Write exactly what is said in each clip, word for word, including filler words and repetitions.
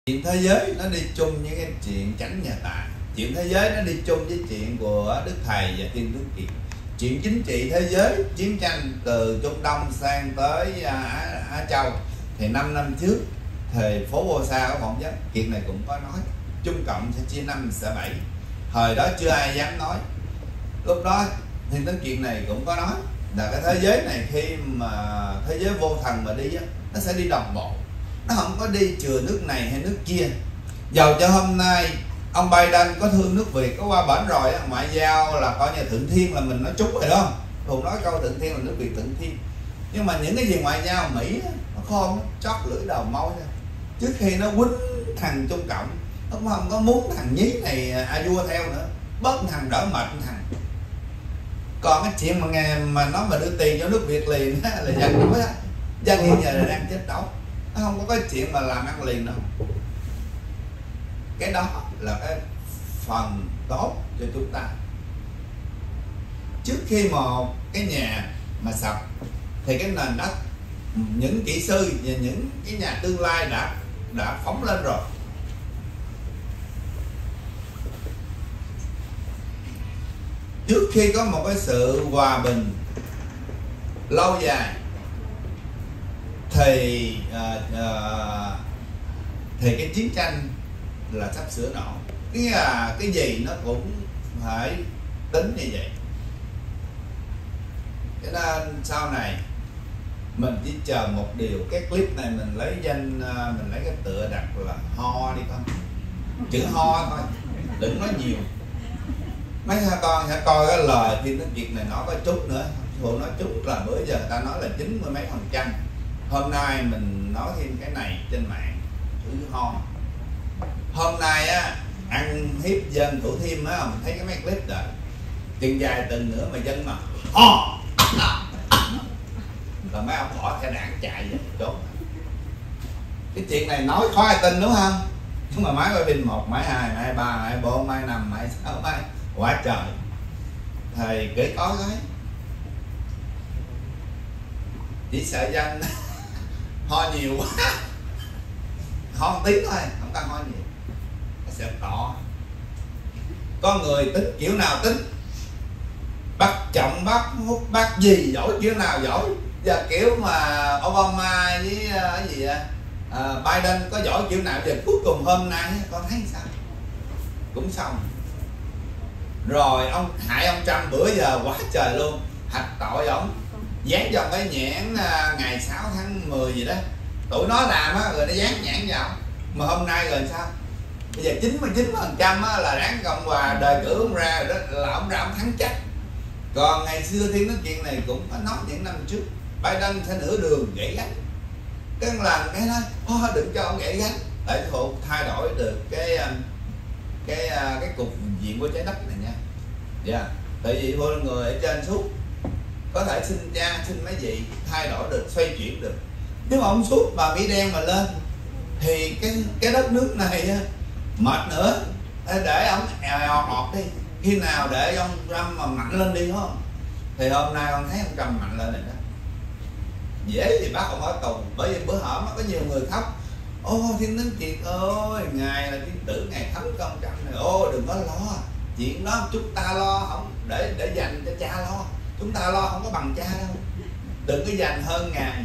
Chuyện thế giới nó đi chung với cái chuyện chánh nhà Tạ. Chuyện thế giới nó đi chung với chuyện của Đức Thầy và Thiên Tướng Kiệt. Chuyện chính trị thế giới, chiến tranh từ Trung Đông sang tới Á, Á Châu. Thì năm năm trước thời phố Bô Sa có phỏng vấn, Kiệt này cũng có nói Trung Cộng sẽ chia năm sẽ bảy. Thời đó chưa ai dám nói. Lúc đó Thiên Tướng Kiệt này cũng có nói là cái thế giới này khi mà thế giới vô thần mà đi á, nó sẽ đi đồng bộ, nó không có đi chừa nước này hay nước kia. Dầu cho hôm nay ông Biden có thương nước Việt, có qua bển rồi, ngoại giao là coi như thượng thiên là mình nói trúng rồi đó. Thường nói câu thượng thiên là nước Việt thượng thiên. Nhưng mà những cái gì ngoại giao Mỹ nó khôn, nó chót lưỡi đầu môi thôi. Trước khi nó quýnh thằng Trung Cộng, nó cũng không có muốn thằng nhí này a vua theo nữa, bớt thằng đỡ mệt thằng. Còn cái chuyện mà nghe mà nó mà đưa tiền cho nước Việt liền là dân đúng á, dân hiện giờ là đang chết đói. Nó không có cái chuyện mà làm ăn liền đâu. Cái đó là cái phần tốt cho chúng ta. Trước khi một cái nhà mà sập thì cái nền đất, những kỹ sư và những cái nhà tương lai đã đã phóng lên rồi. Trước khi có một cái sự hòa bình lâu dài thì uh, uh, thì cái chiến tranh là sắp sửa nổ. Nghĩa là cái gì nó cũng phải tính như vậy. Cho nên sau này mình chỉ chờ một điều, cái clip này mình lấy danh uh, mình lấy cái tựa đặt là ho đi con, chữ ho thôi, đừng nói nhiều. Mấy con sẽ coi cái lời Thiên Tướng Kiệt này nói có chút nữa. Phụ nói chút là bữa giờ ta nói là chín mươi mấy phần trăm. Hôm nay mình nói thêm cái này trên mạng, chữ ho. Hôm nay á, ăn hiếp dân Thủ Thiêm á, mình thấy cái mấy clip rồi, chừng dài từng nữa mà dân mà ho là mấy ông bỏ cái đạn chạy về trốn. Cái chuyện này nói khó ai tin đúng không? Nhưng mà máy quay pin một, máy hai, máy ba, máy bốn, máy năm, máy sáu, máy quá trời. Thầy kể có cái chỉ sợ dân ho nhiều quá, ho một tiếng thôi, không cần ho nhiều, nó sẽ tỏ. Con người tính kiểu nào tính, bắt trọng, bắt hút, bắt gì giỏi kiểu nào giỏi. Giờ kiểu mà Obama với cái gì à, Biden có giỏi kiểu nào, giờ cuối cùng hôm nay con thấy sao cũng xong. Rồi ông hại ông Trump bữa giờ quá trời luôn, hạch tội ổng dán trong cái nhãn ngày sáu tháng mười gì đó, tụi nó làm á, rồi nó dán nhãn vào. Mà hôm nay rồi sao? Bây giờ chín mươi chín phần trăm là đảng Cộng Hòa đề cử ông ra rồi đó, là ông ra ông thắng chắc. Còn ngày xưa Thiên Tướng Kiệt này cũng có nói những năm trước Biden sẽ nửa đường gãy gánh. Cái lần cái nói oh, đừng cho ông gãy gánh, để thuộc thay đổi được cái cái cái cục diện của trái đất này nha. Dạ, yeah. Tại vì vô người ở trên xuống có thể xin cha xin mấy gì thay đổi được, xoay chuyển được. Nếu mà ông xuống bà Mỹ đen mà lên thì cái cái đất nước này mệt nữa, để ông èo ọt đi. Khi nào để ông Trump mà mạnh lên đi không? Thì hôm nay con thấy ông Trump mạnh lên rồi đó. Dễ thì bắt ông ở tù. Bởi vì bữa hổm có nhiều người khóc, ô Thiên Tướng Kiệt ơi, ngài là thiên tử, ngài thắng công Trump này, ô đừng có lo chuyện đó, chúng ta lo, không để để dành cho cha lo, chúng ta lo không có bằng cha đâu, đừng có dành hơn ngài.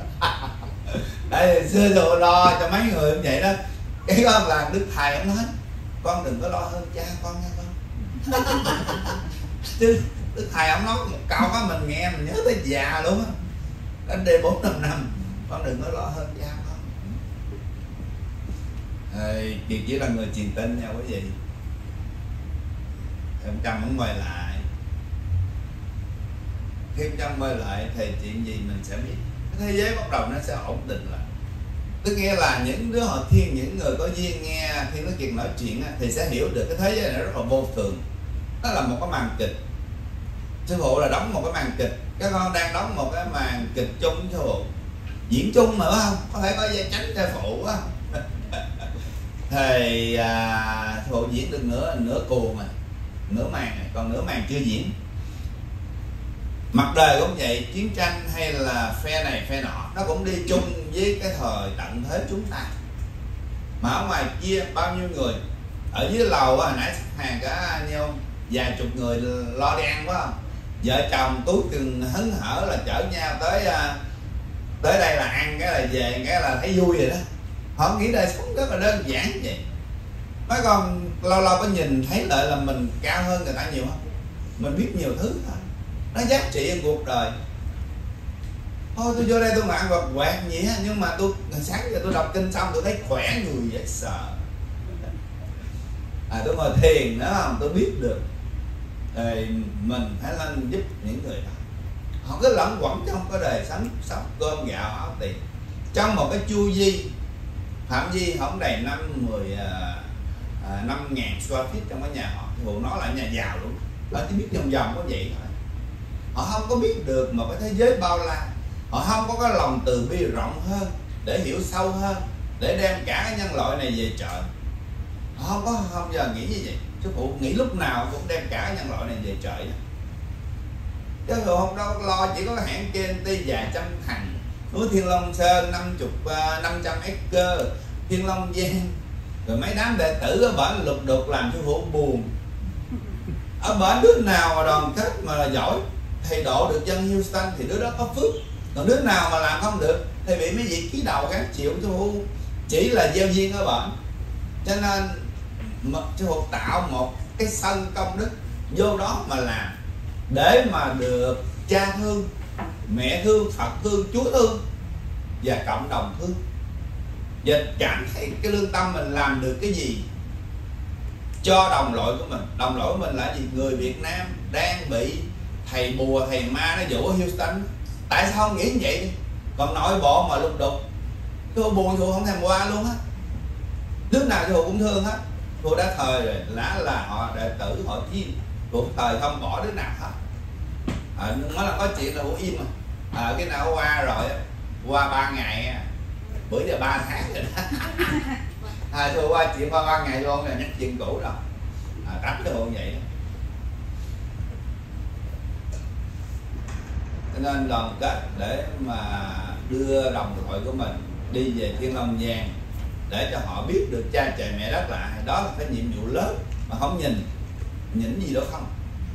Đây xưa rồi lo cho mấy người cũng vậy đó. Cái con là Đức Thầy ông nói con đừng có lo hơn cha con nha con. Chứ Đức Thầy ông nói một câu đó mình nghe mình nhớ tới già luôn á. Đến đây bốn năm năm con đừng có lo hơn cha con. Thì Kiệt chỉ là người truyền tin nha quý vị. Ông Trump cũng quay lại, khi ông Trump quay lại thì chuyện gì mình sẽ biết. Cái thế giới bắt đầu nó sẽ ổn định lại. Tức nghĩa là những đứa họ thiên, những người có duyên nghe Thiên Tướng Kiệt nói chuyện thì sẽ hiểu được cái thế giới này rất là vô thường. Nó là một cái màn kịch. Sư phụ là đóng một cái màn kịch, các con đang đóng một cái màn kịch chung với sư phụ, diễn chung mà phải không? Có thể có dây tránh cho phụ á. Thì à, sư phụ diễn được nửa nửa cù mà, nửa màn này, còn nửa màn chưa diễn. Mặt đời cũng vậy, chiến tranh hay là phe này phe nọ nó cũng đi chung với cái thời tận thế chúng ta. mà ở ngoài kia bao nhiêu người ở dưới lầu hồi nãy hàng cả nhiêu vài chục người lo đi ăn, phải không? Vợ chồng túi chừng hứng hở là chở nhau tới tới đây là ăn cái là về cái là thấy vui rồi đó. Họ nghĩ đời sống rất là đơn giản vậy. Mấy con lâu lâu có nhìn thấy lại là mình cao hơn người ta nhiều không? Mình biết nhiều thứ thôi, nó giá trị trong cuộc đời. Thôi tôi vô đây tôi mạng vật quẹt gì á, nhưng mà tôi sáng giờ tôi đọc kinh xong tôi thấy khỏe người dễ sợ. À, tôi ngồi thiền nữa không, tôi biết được thì mình phải lên giúp những người đó. Họ cứ lẫn quẩn trong cái đời sống sống cơm gạo áo tiền, trong một cái chu vi phạm vi không đầy năm mười năm ngàn square feet trong cái nhà họ. Vụ nó là nhà giàu luôn, họ chỉ biết vòng vòng có vậy thôi. Họ không có biết được một cái thế giới bao la. Họ không có cái lòng từ bi rộng hơn để hiểu sâu hơn, để đem cả cái nhân loại này về trời. Họ không có không giờ nghĩ như vậy. Sư phụ nghĩ lúc nào cũng đem cả cái nhân loại này về trời. Chứ phụ không đâu lo chỉ có hãng trên ti vài trăm thằng, núi Thiên Long Sơn năm chục năm trăm acre, Thiên Long Giang, rồi mấy đám đệ tử ở bển lục đục làm sư phụ buồn. Ở bển đứa nào mà đoàn kết mà là giỏi thì độ được dân Houston thì đứa đó có phước. Còn đứa nào mà làm không được thì bị mấy vị ký đầu các chịu. Sư phụ chỉ là gieo duyên ở bển. Cho nên sư phụ tạo một cái sân công đức vô đó mà làm, để mà được cha thương, mẹ thương, Phật thương, Chúa thương và cộng đồng thương. Và cảm thấy cái lương tâm mình làm được cái gì cho đồng loại của mình. Đồng loại của mình là gì? Người Việt Nam đang bị thầy bùa thầy ma nó dụ ở Houston. Tại sao không nghĩ như vậy? Còn nội bộ mà lục đục, tôi buồn tôi không thèm qua luôn á. Đứa nào tôi cũng thương hết. Tôi đã thời rồi, lá là họ đệ tử họ thiên, tôi thời không bỏ đứa nào hết. À, nó là có chuyện là cũng im mà. À, cái nào qua rồi qua ba ngày, bữa giờ ba tháng rồi đó. À, tôi qua chuyện qua ba ngày luôn là nhắc chuyện cũ rồi. À, tắm cho vậy đó. Cho nên đoàn kết để mà đưa đồng loại của mình đi về Thiên Long Giang, để cho họ biết được cha trời mẹ đất là đó là cái nhiệm vụ lớn mà không nhìn nhìn gì đó không.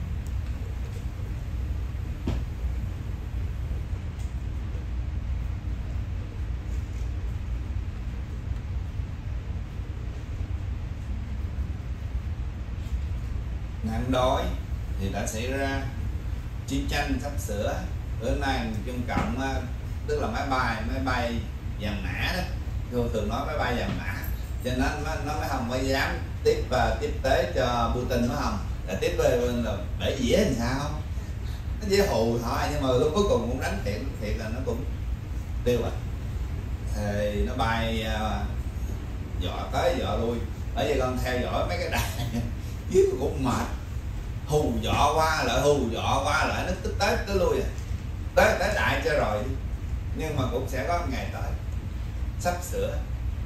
Nạn đói thì đã xảy ra, chiến tranh sắp sửa. Bữa nay Trung Cộng tức là máy bay máy bay vàng mã đó, thường thường nói máy bay vàng mã, cho nên nó, nó mới không có dám tiếp và tiếp tế cho Putin, nó không là tiếp về là để dĩa làm sao, nó dễ hù thôi, nhưng mà lúc cuối cùng cũng đánh thiệt thiệt là nó cũng tiêu rồi. Thì nó bay uh, dọ tới dọ lui, bởi vì con theo dõi mấy cái đài giết cũng mệt, hù dọ qua lại hù dọ qua lại, nó tức tới tới lui à. tới tới đại cho rồi đi, nhưng mà cũng sẽ có ngày tới sắp sửa.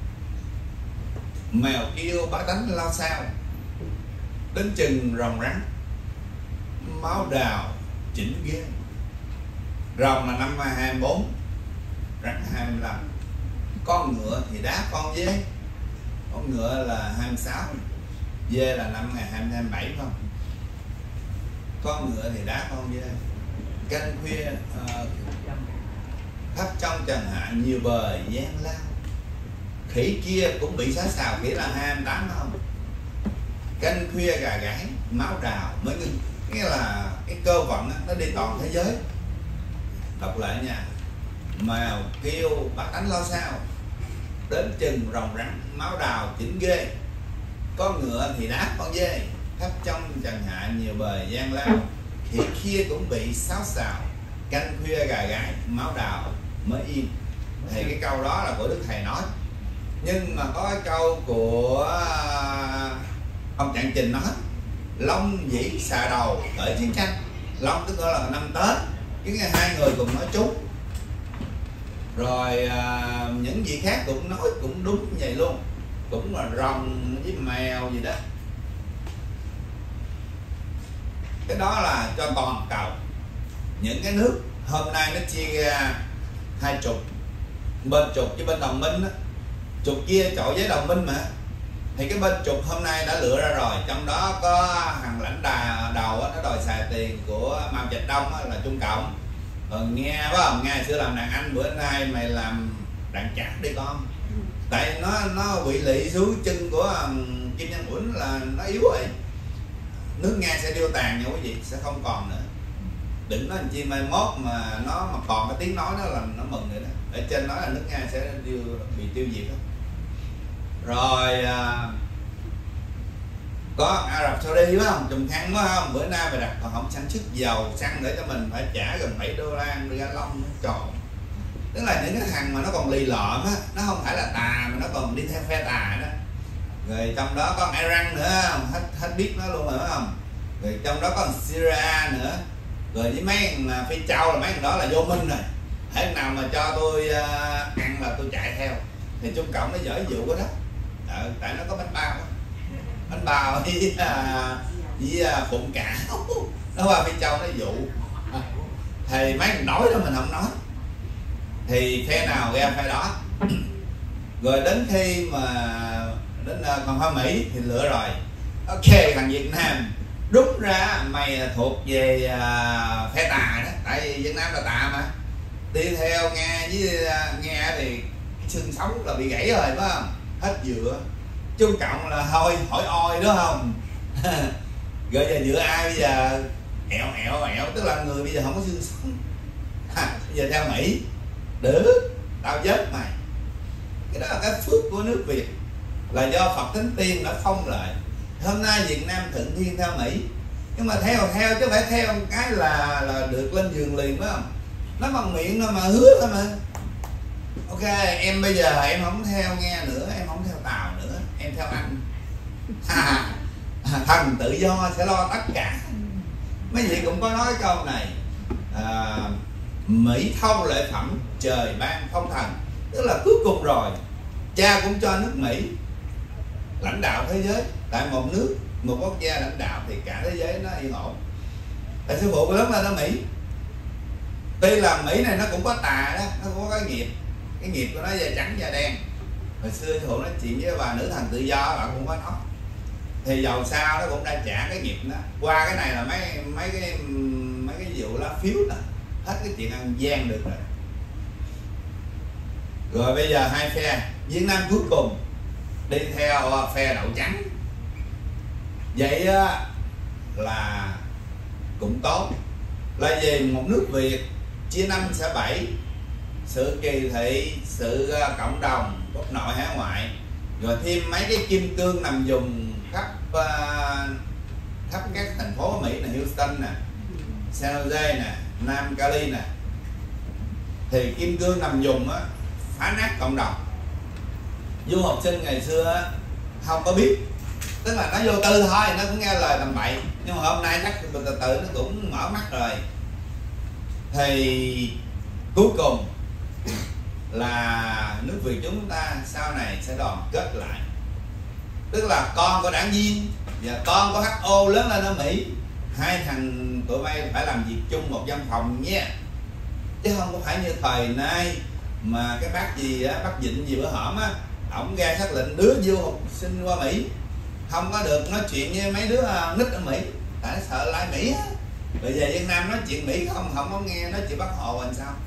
Mèo kêu bá tánh lao sao, đến chừng rồng rắn máu đào chỉnh ghê. Rồng là năm hai mươi bốn, rắn hai mươi lăm, con ngựa thì đá con dế, con ngựa là hai mươi sáu, dê là năm hai mươi bảy không. Con ngựa thì đá con dê. Canh khuya uh, khắp trong trần hạ nhiều bờ gian lao, khỉ kia cũng bị xá xào, khỉ là hai mươi tám không. Canh khuya gà gáy máu đào mới ngưng, nghĩa là cái cơ vận nó đi toàn thế giới. Đọc lại nha. Mèo kêu bắt đánh lo sao, đến chừng rồng rắn máu đào chỉnh ghê, con ngựa thì đá con dê, khắp trong trần hạ nhiều bờ gian lao, khỉ kia cũng bị xáo xào, canh khuya gà gáy máu đào mới yên. Thì cái câu đó là của Đức Thầy nói, nhưng mà có cái câu của ông Trạng Trình nói, Long dĩ xà đầu khởi chiến tranh. Long tức là năm Tết, cái hai người cùng nói trúng. Rồi à, những vị khác cũng nói cũng đúng như vậy luôn, cũng là rồng với mèo gì đó. Cái đó là cho toàn cầu. Những cái nước hôm nay nó chia ra hai trục, bên trục với bên đồng minh đó, trục kia chọi với đồng minh mà. Thì cái bên trục hôm nay đã lựa ra rồi, trong đó có thằng lãnh đà đầu á, nó đòi xài tiền của Mao Trạch Đông á, là Trung Cộng. Còn Nga phải không? Nga xưa làm đàn anh, bữa nay mày làm đàn chát đi con. Tại nó nó bị lị xuống chân của Kim Jong Un là nó yếu rồi. Nước Nga sẽ điêu tàn nha quý vị, sẽ không còn nữa. Đừng nói làm chi mai mốt mà nó mà còn cái tiếng nói đó là nó mừng rồi đó. Ở trên nói là nước Nga sẽ điêu, bị tiêu diệt đó. Rồi à, có Ả Rập Saudi phải không? Trùng khăn phải không? Bữa nay mày đặt còn không sản xuất dầu xăng để cho mình phải trả gần bảy đô la ga lông trời. Tức là những cái thằng mà nó còn lì lợm á, nó không phải là tà mà nó còn đi theo phe tà đó. Rồi trong đó có Iran nữa không? Hết, hết biết nó luôn rồi phải không? Rồi trong đó còn Syria nữa. Rồi với mấy thằng Phi Châu là mấy thằng đó là vô minh rồi. Thế nào mà cho tôi uh, ăn là tôi chạy theo. Thì Trung Cộng nó giỏi vụ đó đó. Ờ, tại nó có bánh bao đó. Bánh bao với, uh, với uh, phụng cả. Nó qua Phi Châu nó dụ. Thì mấy thằng nói đó mình không nói. Thì phe nào ra phe đó. Rồi đến khi mà đến uh, còn Hoa Mỹ thì lựa rồi. Ok, thằng Việt Nam đúng ra mày thuộc về uh, phe tà đó, tại vì Việt Nam là tà mà. Đi theo Nga với uh, Nga thì xương sống là bị gãy rồi phải không? Hết dựa. Trung Cộng là thôi hỏi oi đó không? Rồi giờ dựa ai bây giờ? Ẹo ẹo ẹo, tức là người bây giờ không có xương sống. Bây giờ theo Mỹ được, tao chết mày. Cái đó là cái phước của nước Việt, là do Phật Thánh Tiên đã phong lại. Hôm nay Việt Nam thuận thiên theo Mỹ, nhưng mà theo theo chứ phải theo một cái là là được lên giường liền phải không? Nó bằng miệng thôi mà, hứa thôi mà. Ok, em bây giờ em không theo Nga nữa, em không theo Tàu nữa, em theo anh. Thần tự do sẽ lo tất cả. Mấy vị cũng có nói câu này, à, Mỹ thông lệ phẩm, trời ban phong thần. Tức là cuối cùng rồi cha cũng cho nước Mỹ lãnh đạo thế giới. Tại một nước, một quốc gia lãnh đạo thì cả thế giới nó yên ổn. Tại sư phụ lớn lên ở Mỹ, tuy là Mỹ này nó cũng có tà đó, nó cũng có cái nghiệp. Cái nghiệp của nó da trắng da đen. Hồi xưa sư phụ nói chuyện với bà nữ thần tự do, bạn cũng có nói. Thì dầu sao nó cũng đã trả cái nghiệp đó. Qua cái này là mấy mấy cái mấy cái vụ lá phiếu nè, hết cái chuyện ăn gian được rồi. Rồi bây giờ hai phe, Việt Nam cuối cùng đi theo phe đậu trắng. Vậy là cũng tốt, là vì một nước Việt chia năm xẻ bảy, sự kỳ thị, sự cộng đồng, quốc nội hải ngoại, rồi thêm mấy cái kim cương nằm dùng khắp uh, khắp các thành phố Mỹ là Houston nè, San Jose nè, Nam Cali nè. Thì kim cương nằm dùng á, phá nát cộng đồng. Du học sinh ngày xưa á, không có biết, tức là nó vô tư thôi, nó cũng nghe lời tầm bậy. Nhưng mà hôm nay chắc từ từ, từ nó cũng mở mắt rồi. Thì cuối cùng là nước Việt chúng ta sau này sẽ đoàn kết lại. Tức là con của đảng viên và con của hát o lớn lên ở Mỹ, hai thằng tụi bay phải làm việc chung một văn phòng nha. Chứ không có phải như thời nay mà cái bác gì á, bác Vịnh gì bữa hổm á, ổng ra xác lệnh đứa du học sinh qua Mỹ không có được nói chuyện với mấy đứa nít ở Mỹ, tại sợ lại Mỹ á. Bây giờ Việt Nam nói chuyện Mỹ không không có nghe nói chuyện Bắc Hồ làm sao.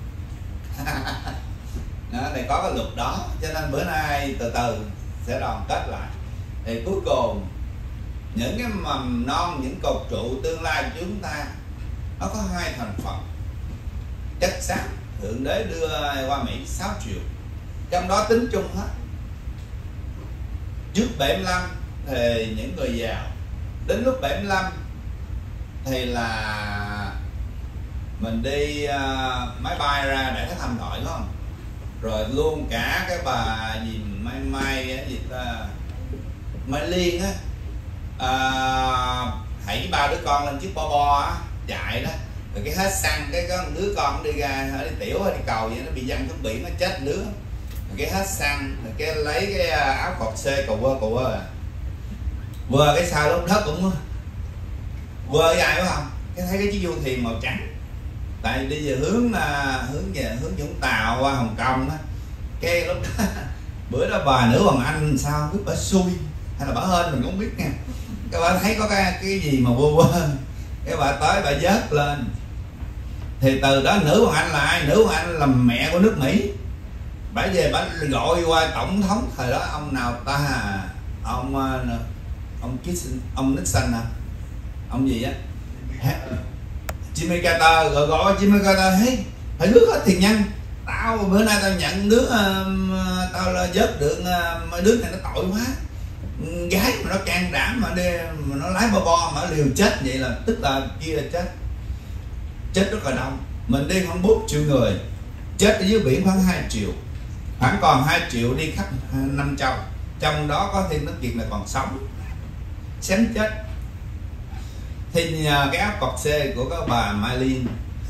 Đó, này có cái luật đó, cho nên bữa nay từ từ sẽ đoàn kết lại. Thì cuối cùng những cái mầm non, những cột trụ tương lai của chúng ta nó có hai thành phần. Chất xám Thượng Đế đưa qua Mỹ sáu triệu, trong đó tính chung hết. Trước bảy mươi lăm thì những người giàu, đến lúc bảy mươi lăm thì là mình đi uh, máy bay ra để cái thăm đội đúng không? Rồi luôn cả cái bà gì Mai Mai gì ta Mai Liên á, à, hãy ba đứa con lên chiếc bo bo á, chạy đó. Rồi cái hết xăng, cái có đứa con đi ra đi tiểu hay đi cầu vậy, nó bị văng xuống biển, nó chết đứa. Rồi cái hết xăng, rồi cái lấy cái áo cọt xê cầu quơ cầu quơ à. Quơ cái sao lúc đó cũng quơ dài phải không? Cái thấy cái chiếc du thuyền màu trắng. Tại đi về hướng là hướng về hướng Vũng Tàu qua Hồng Kông á. Cái lúc đó Bữa đó bà nữ Hoàng Anh sao không biết, bà xui hay là bà hên mình cũng biết nha. Các bạn thấy có cái cái gì mà vô quên, cái bà tới bà vớt lên. Thì từ đó nữ Hoàng Anh là ai? Nữ Hoàng Anh là mẹ của nước Mỹ. Bà về bà gọi qua tổng thống thời đó, ông nào ta, ông ông Kissinger, ông Nixon à, ông gì á, Jimmy Carter, rồi gọi Jimmy Carter, hey, phải rước hết tiền nhân. Tao bữa nay tao nhận đứa, uh, tao là vớt được uh, mấy đứa này nó tội quá. Gái mà nó can đảm mà đi, mà nó lái bo bo mà liều chết vậy là tức là kia là chết. Chết rất là đông. Mình đi khoảng bốn triệu người, chết ở dưới biển khoảng hai triệu, khoảng còn hai triệu đi khắp năm châu, trong đó có thêm nước Việt là còn sống, xém chết. Thì nhờ cái áo cọt xê của các bà Mai Liên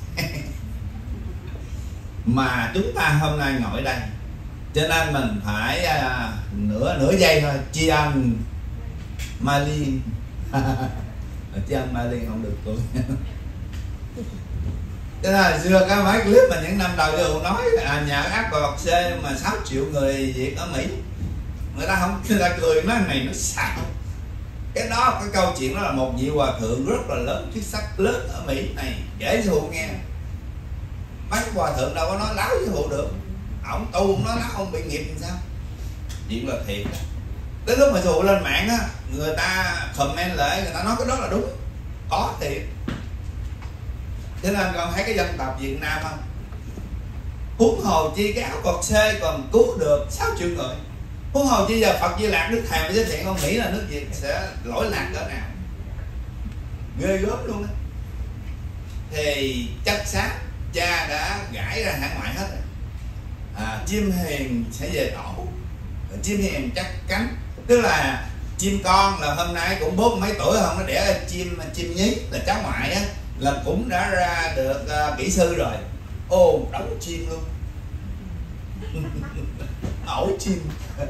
mà chúng ta hôm nay ngồi ở đây. Cho nên mình phải à, nửa nửa giây thôi tri ân Mai Liên. Tri ân Mai Liên không được tôi. Cho nên là xưa cái mấy clip mà những năm đầu giờ nói à, nhờ áp cọt xê mà sáu triệu người Việt ở Mỹ, người ta không, người ta cười nói này nó xạo. Cái đó, cái câu chuyện đó là một vị hòa thượng rất là lớn, thuyết sách lớn ở Mỹ này, kể cho Hụ nghe. Mấy hòa thượng đâu có nói láo với Hụ được. Ổng tu không nói láo, không bị nghiệp làm sao. Chuyện là thiệt. Tới lúc mà Hụ lên mạng á, người ta comment lại, người ta nói cái đó là đúng, có thiệt. Cho nên còn thấy cái dân tộc Việt Nam không, huống hồ chi cái áo cọt xê còn cứu được sáu triệu người. Huống hồ chi giờ Phật Di Lạc Đức Thầy mà giới thiệu con nghĩ là nước Việt sẽ lỗi lạc cỡ nào, ghê gớm luôn đó. Thì chắc xác cha đã gãi ra hải ngoại hết rồi. À, chim hiền sẽ về tổ, chim hiền chắc cánh, tức là chim con là hôm nay cũng bốn mấy tuổi không, nó đẻ ra chim chim nhí là cháu ngoại á, là cũng đã ra được uh, kỹ sư rồi. Ô đóng chim luôn. Ổ chim.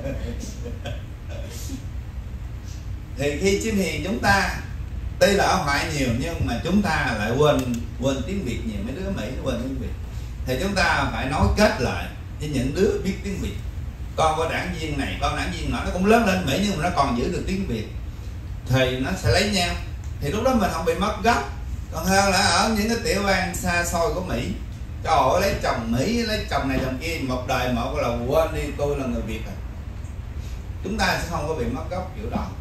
Thì khi chim hiền chúng ta tuy là ở ngoại nhiều nhưng mà chúng ta lại quên quên tiếng Việt nhiều, mấy đứa Mỹ nó quên tiếng Việt. Thì chúng ta phải nói kết lại với những đứa biết tiếng Việt. Con có đảng viên này, con đảng viên nọ nó cũng lớn lên Mỹ nhưng mà nó còn giữ được tiếng Việt, thì nó sẽ lấy nhau. Thì lúc đó mình không bị mất gốc. Còn hơn là ở những cái tiểu bang xa xôi của Mỹ, trời ơi, lấy chồng Mỹ, lấy chồng này chồng kia, một đời một là quên đi tôi là người Việt à. Chúng ta sẽ không có bị mất gốc kiểu đó.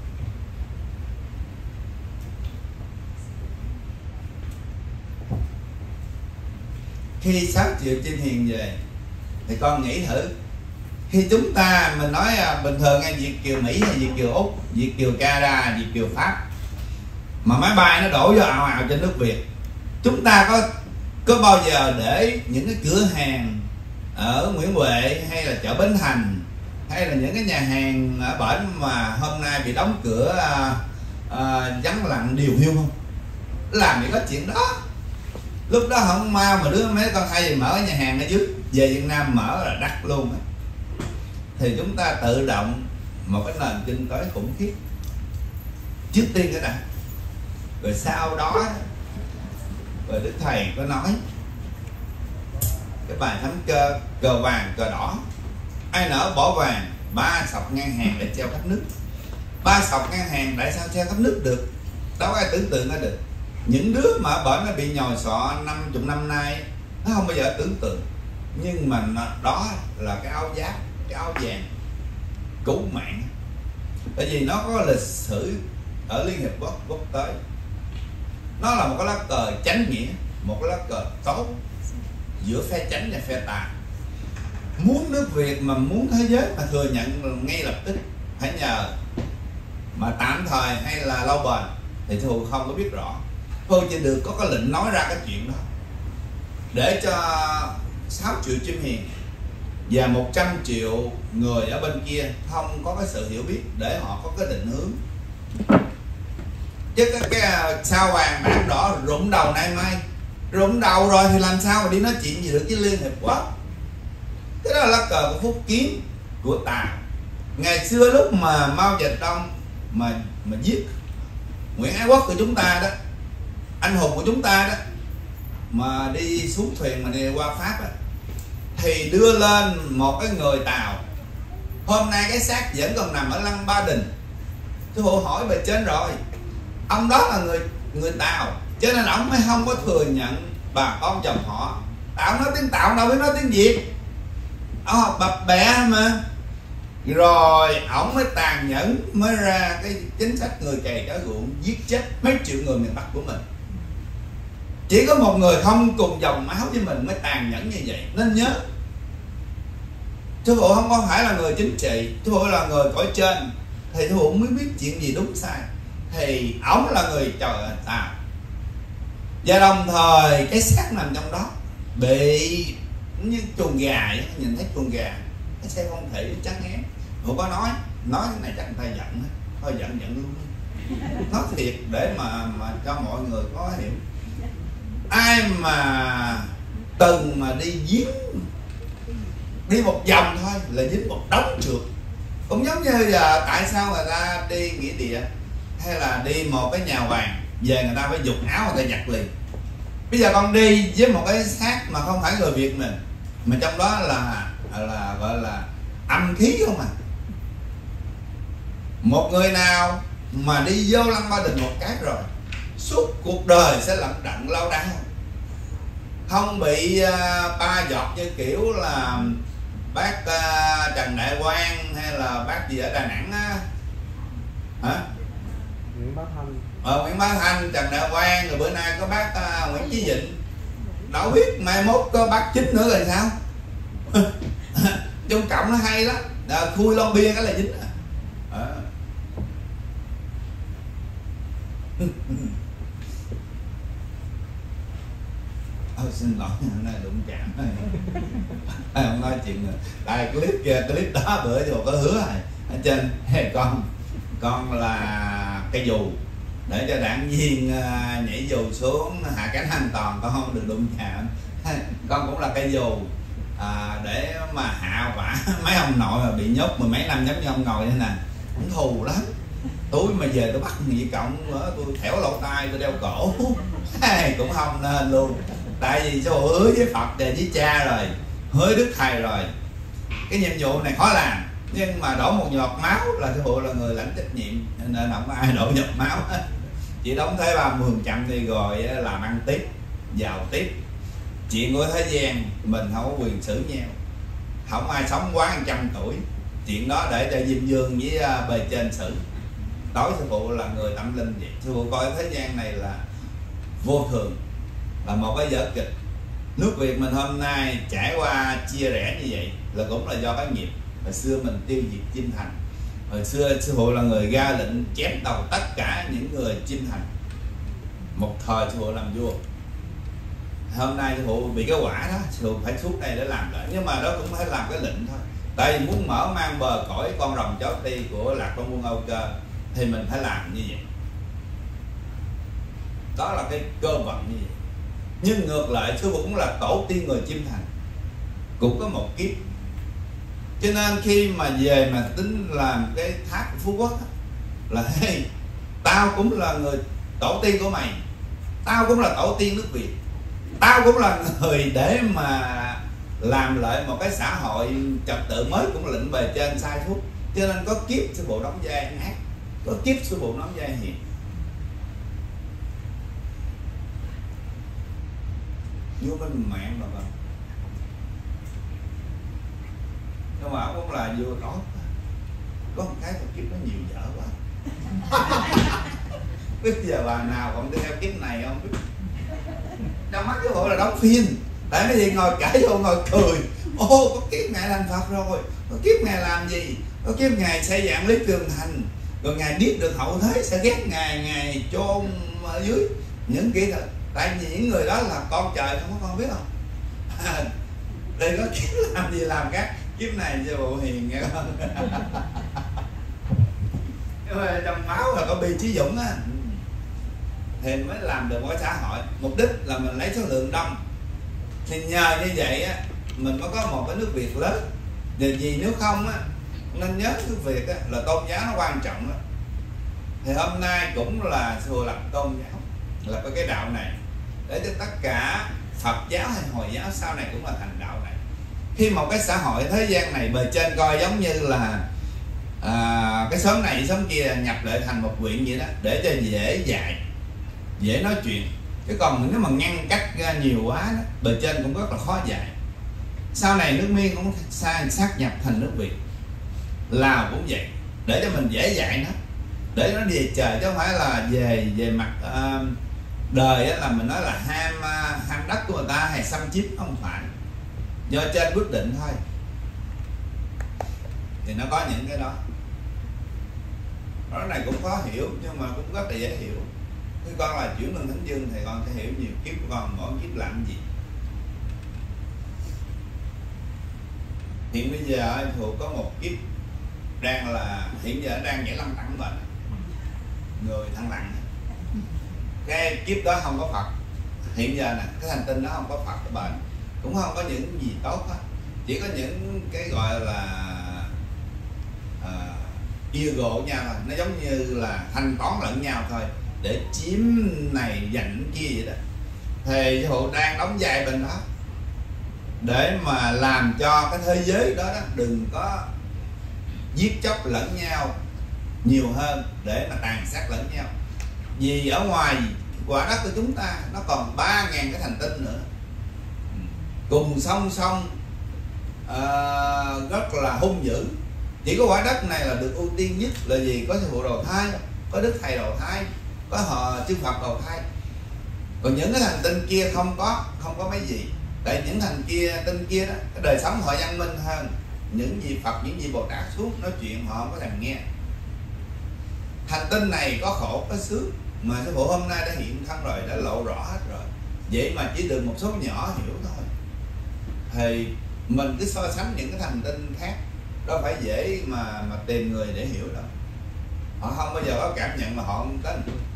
Khi sáu triệu chim hiền về thì con nghĩ thử, khi chúng ta mình nói bình thường nghe Việt kiều Mỹ hay Việt kiều Úc, Việt kiều Canada, Việt kiều Pháp, mà máy bay nó đổ vô ào ào trên nước Việt, chúng ta có có bao giờ để những cái cửa hàng ở Nguyễn Huệ hay là chợ Bến Thành hay là những cái nhà hàng ở bển mà hôm nay bị đóng cửa à, à, vắng lặng điều hiu không? Làm gì có chuyện đó. Lúc đó không mau mà đứa mấy con thay vì mở nhà hàng ở dưới, về Việt Nam mở là đắt luôn á. Thì chúng ta tự động một cái nền kinh tế khủng khiếp trước tiên cái đã, rồi sau đó rồi Đức Thầy có nói cái bài thánh cơ cờ vàng cờ đỏ, ai nỡ bỏ vàng ba sọc ngang hàng để treo khắp nước. Ba sọc ngang hàng tại sao treo khắp nước được? Đâu có ai tưởng tượng ra được. Những đứa mà bởi nó bị nhồi sọ năm chục năm nay nó không bao giờ tưởng tượng, nhưng mà đó là cái áo giáp, cái áo vàng cứu mạng. Tại vì nó có lịch sử ở Liên Hiệp Quốc quốc tế, nó là một cái lá cờ chánh nghĩa, một cái lá cờ tốt giữa phe chánh và phe tà. Muốn nước Việt mà muốn thế giới mà thừa nhận ngay lập tức phải nhờ, mà tạm thời hay là lâu bền thì Thu không có biết rõ. Thôi chỉ được có cái lệnh nói ra cái chuyện đó để cho sáu triệu chim hiền và một trăm triệu người ở bên kia không có cái sự hiểu biết để họ có cái định hướng. Chứ cái, cái sao vàng bạc đỏ rụng đầu nay mai, rụng đầu rồi thì làm sao mà đi nói chuyện gì được với Liên Hiệp Quốc. Cái đó là lá cờ của Phúc Kiến, của Tà. Ngày xưa lúc mà Mao Zedong mà mà giết Nguyễn Ái Quốc của chúng ta đó, anh hùng của chúng ta đó, mà đi xuống thuyền mà đi qua Pháp đó, thì đưa lên một cái người Tàu Hôm nay cái xác vẫn còn nằm ở Lăng Ba Đình. Sư phụ hỏi bề trên rồi, ông đó là người người Tàu, cho nên ông mới không có thừa nhận bà con dòng họ. Tàu nói tiếng Tàu đâu biết nói tiếng Việt, ông học bập bẹ mà. Rồi ổng mới tàn nhẫn mới ra cái chính sách người cày cá ruộng, giết chết mấy triệu người miền Bắc của mình. Chỉ có một người không cùng dòng máu với mình mới tàn nhẫn như vậy. Nên nhớ, sư phụ không có phải là người chính trị, sư phụ là người cõi trên, thì sư phụ mới biết chuyện gì đúng sai. Thì ổng là người trời Tàu, và đồng thời cái xác nằm trong đó bị như chuồng gà ấy, nhìn thấy chuồng gà cái xe không thể chắc nghe. Phụ có nói nói cái này chắc người ta giận, thôi giận giận luôn, nói thiệt để mà mà cho mọi người có hiểu. Ai mà từng mà đi giếng, đi một vòng thôi là dính một đống trượt. Cũng giống như giờ tại sao người ta đi nghĩa địa hay là đi một cái nhà hoàng về người ta phải giục áo người ta giặt liền. Bây giờ con đi với một cái xác mà không phải người Việt mình, mà trong đó là là gọi là âm khí không à. Một người nào mà đi vô Lăng Ba Đình một cái rồi suốt cuộc đời sẽ lận đận lao đao, không bị uh, ba giọt như kiểu là bác uh, Trần Đại Quang hay là bác gì ở Đà Nẵng á, hả? Nguyễn Bá Thanh. Ờ, Nguyễn Bá Thanh, Trần Đại Quang, rồi bữa nay có bác uh, Nguyễn Chí Vịnh. Đâu biết mai mốt có bác Chính nữa rồi sao? Trung Cộng nó hay lắm, à, khui lon bia cái là dính à. À. Ôi, xin lỗi hôm nay đụng chạm. Không nói chuyện nữa. Tại clip kia, clip đó bữa giờ có hứa rồi ở trên con con là cây dù để cho đảng viên uh, nhảy dù xuống hạ cánh an toàn, con không được đụng chạm. Con cũng là cây dù à, để mà hạ quả mấy ông nội mà bị nhốt mười mấy năm giống như ông ngồi thế này, cũng thù lắm. Tối mà về tôi bắt gì cộng tôi thẻo lỗ tai tôi đeo cổ cũng không nên luôn. Tại vì sao hứa với Phật với cha rồi, hứa Đức Thầy rồi, cái nhiệm vụ này khó làm, nhưng mà đổ một giọt máu là sư phụ là người lãnh trách nhiệm, nên không có ai đổ giọt máu. Chỉ đóng thế ba mươi phần trăm đi rồi làm ăn tiếp, giàu tiếp. Chuyện của thế gian mình không có quyền xử nhau, không ai sống quá một trăm tuổi, chuyện đó để cho Diêm Dương với bề trên xử. Đối sư phụ là người tâm linh vậy, sư phụ coi thế gian này là vô thường, là một cái vở kịch. Nước Việt mình hôm nay trải qua chia rẽ như vậy là cũng là do cái nghiệp. Hồi xưa mình tiêu diệt Chim Thành, hồi xưa sư phụ là người ra lệnh chém đầu tất cả những người Chim Thành, một thời sư phụ làm vua. Hôm nay sư phụ bị cái quả đó, sư phụ phải xuống đây để làm lại, nhưng mà đó cũng phải làm cái lệnh thôi. Tại vì muốn mở mang bờ cõi con rồng chó ti của Lạc Long Quân Âu Cơ thì mình phải làm như vậy. Đó là cái cơ vận như vậy. Nhưng ngược lại sư phụ cũng là tổ tiên người Chim Thành, cũng có một kiếp. Cho nên khi mà về mà tính làm cái thác của Phú Quốc là hey, tao cũng là người tổ tiên của mày, tao cũng là tổ tiên nước Việt, tao cũng là người để mà làm lại một cái xã hội trật tự mới, cũng lệnh bề trên sai suốt. Cho nên có kiếp sư phụ đóng vai ác, có kiếp sư phụ đóng vai hiền. Vô bên mạng mà vâng, nhưng mà cũng là vua tốt. Có một cái kiếp nó nhiều dở quá. Biết giờ bà nào còn đi theo kiếp này không biết. Trong mắt cái bộ là đóng phim, tại mấy gì ngồi cãi vô ngồi cười. Ô, có kiếp ngài làm Phật rồi, có kiếp ngài làm gì, có kiếp ngài xây dạng Lý Trường Thành, rồi ngài biết được hậu thế sẽ ghét ngài, ngài chôn ở dưới những kỹ thuật. Tại vì những người đó là con trời không có con biết không. À, đừng có kiếp làm gì làm các kiếp này cho bộ hiền nghe không. Nhưng mà trong máu là có Bi Chí Dũng á, thì mới làm được một xã hội. Mục đích là mình lấy số lượng đông, thì nhờ như vậy á mình mới có một cái nước Việt lớn. Vì gì nếu không á, nên nhớ nước Việt á là tôn giáo nó quan trọng đó. Thì hôm nay cũng là thừa lập tôn giáo, là có cái đạo này để cho tất cả Phật giáo hay Hồi giáo sau này cũng là thành đạo này. Khi một cái xã hội thế gian này bề trên coi giống như là à, cái xóm này xóm kia nhập lại thành một huyện vậy đó, để cho dễ dạy, dễ nói chuyện. Chứ còn nếu mà ngăn cách ra nhiều quá đó, bề trên cũng rất là khó dạy. Sau này nước Miên cũng sát nhập thành nước Việt, Lào cũng vậy, để cho mình dễ dạy nó, để nó về trời, chứ không phải là về về mặt uh, đời á, là mình nói là ham uh, ham đất của người ta hay xâm chiếm, không phải, do trên quyết định thôi. Thì nó có những cái đó. Cái này cũng khó hiểu nhưng mà cũng rất là dễ hiểu. Khi con là chuyển luân thánh dương thì con sẽ hiểu nhiều kiếp của con, mỗi kiếp làm gì. Hiện bây giờ thuộc có một kiếp đang là hiện giờ đang giải lâm tặng bệnh, người thăng lặng. Cái kiếp đó không có Phật. Hiện giờ nè, cái hành tinh đó không có Phật cái bệnh, cũng không có những gì tốt hết, chỉ có những cái gọi là uh, yêu gộ nhau thôi, nó giống như là thanh toán lẫn nhau thôi, để chiếm này giành kia vậy đó. Thì hộ đang đóng vai bên đó để mà làm cho cái thế giới đó, đó đừng có giết chóc lẫn nhau nhiều hơn, để mà tàn sát lẫn nhau. Vì ở ngoài quả đất của chúng ta nó còn ba ngàn cái hành tinh nữa, cùng song song uh, rất là hung dữ. Chỉ có quả đất này là được ưu tiên nhất là gì? Có sư phụ đầu thai, có đức thầy đầu thai, có họ chư Phật đầu thai. Còn những cái hành tinh kia không có, không có mấy gì. Tại những hành kia tinh kia đó, cái đời sống họ văn minh hơn. Những vị Phật, những vị Bồ Tát xuống nói chuyện họ không có thèm nghe. Hành tinh này có khổ có sướng, mà sư phụ hôm nay đã hiện thân rồi, đã lộ rõ hết rồi. Vậy mà chỉ được một số nhỏ hiểu thôi. Thì mình cứ so sánh những cái hành tinh khác, đâu phải dễ mà mà tìm người để hiểu đâu. Họ không bao giờ có cảm nhận mà họ không tin.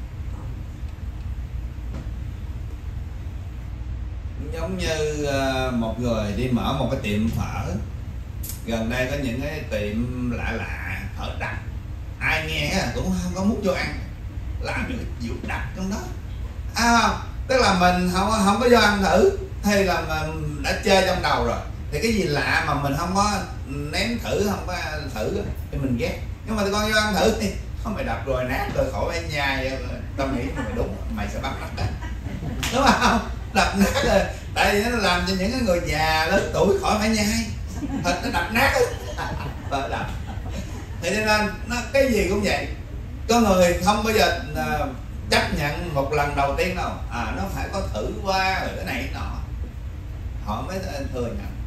Giống như một người đi mở một cái tiệm phở, gần đây có những cái tiệm lạ lạ phở đặc, ai nghe cũng không có muốn vô ăn, làm những cái rượu đặc trong đó, à, tức là mình không không có vô ăn thử, hay là mình đã chơi trong đầu rồi, thì cái gì lạ mà mình không có ném thử, không có thử thì mình ghét. Nhưng mà tụi con vô ăn thử thì không, mày đập rồi nát rồi khổ ở nhà, tao nghĩ mày đúng, mày sẽ bắt nát đấy, đúng không? Đập nát rồi, tại vì nó làm cho những cái người già lớn tuổi khỏi phải nhai, thịt nó đập nát á, đập. Thì cho nên nó cái gì cũng vậy, có người không bao giờ uh, chấp nhận một lần đầu tiên đâu, à nó phải có thử qua rồi cái này nọ, họ mới thừa nhận.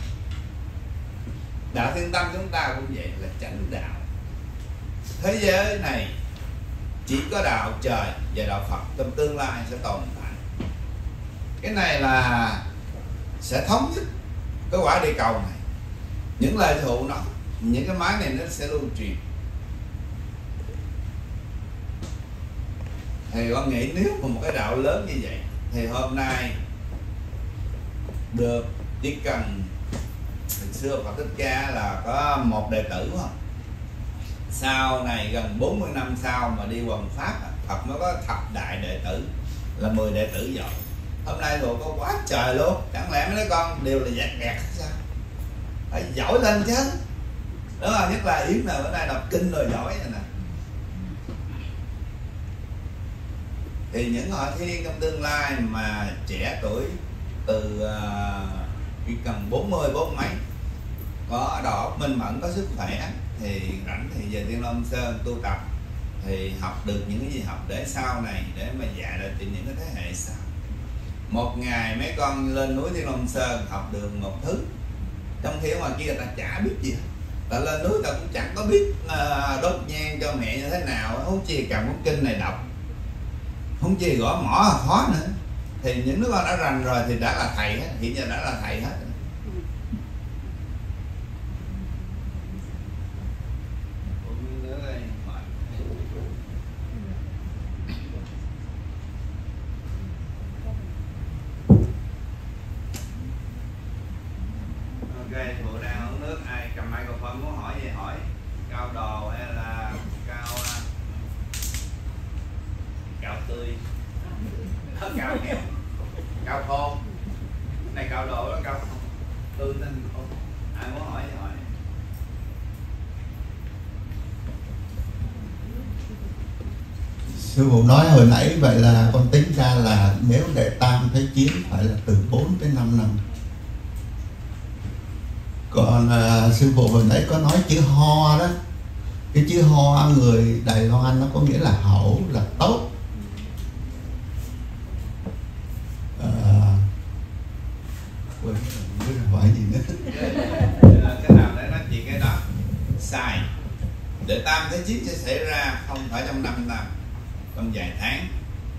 Đạo Thiên Tâm chúng ta cũng vậy, là chánh đạo. Thế giới này chỉ có đạo trời và đạo Phật trong tương lai sẽ tồn tại. Cái này là sẽ thống nhất cái quả địa cầu này. Những lời thụ nó, những cái máy này nó sẽ lưu truyền. Thì con nghĩ nếu mà một cái đạo lớn như vậy thì hôm nay được, chỉ cần hồi xưa Phật Thích Ca là có một đệ tử không? Sau này gần bốn mươi năm sau mà đi hoằng pháp, Phật mới có thập đại đệ tử, là mười đệ tử giỏi. Hôm nay rồi có quá trời luôn, chẳng lẽ mấy đứa con đều là dẹt dẹt sao? Phải giỏi lên chứ, đúng không? Nhất là Yến nào bữa nay đọc kinh rồi giỏi này nè. Thì những họ thiên trong tương lai mà trẻ tuổi từ chỉ uh, cần bốn mươi bốn mấy, có đầu óc minh mẫn, có sức khỏe, thì rảnh thì về Thiên Long Sơn tu tập, thì học được những cái gì học để sau này, để mà dạy lại cho những cái thế hệ sau. Một ngày mấy con lên núi Thiên Long Sơn học được một thứ, trong khi ở ngoài kia người ta chả biết gì hết. Ta lên núi ta cũng chẳng có biết uh, đốt nhang cho mẹ như thế nào, không chi cầm cuốn kinh này đọc, không chi gõ mỏ khó nữa. Thì những đứa con đã rành rồi thì đã là thầy hết, hiện giờ đã là thầy hết. Ok, bộ đang uống nước, ai cầm microphone muốn hỏi gì hỏi. Cao đồ hay là cao cao tươi, cao nghèo, cao thôn. Cái này cao đồ đó, cao tươi nên không sư phụ nói hồi nãy vậy là con tính ra là nếu để tam thế chiến phải là từ bốn tới năm năm. Còn à, sư phụ hồi nãy có nói chữ ho đó, cái chữ ho người Đài Loan nó có nghĩa là hậu, là tốt. À, quên không biết hỏi gì nữa. Cái nào để nói chuyện cái đó sai. Để tam thế chiến sẽ xảy ra không phải trong năm năm, trong vài tháng,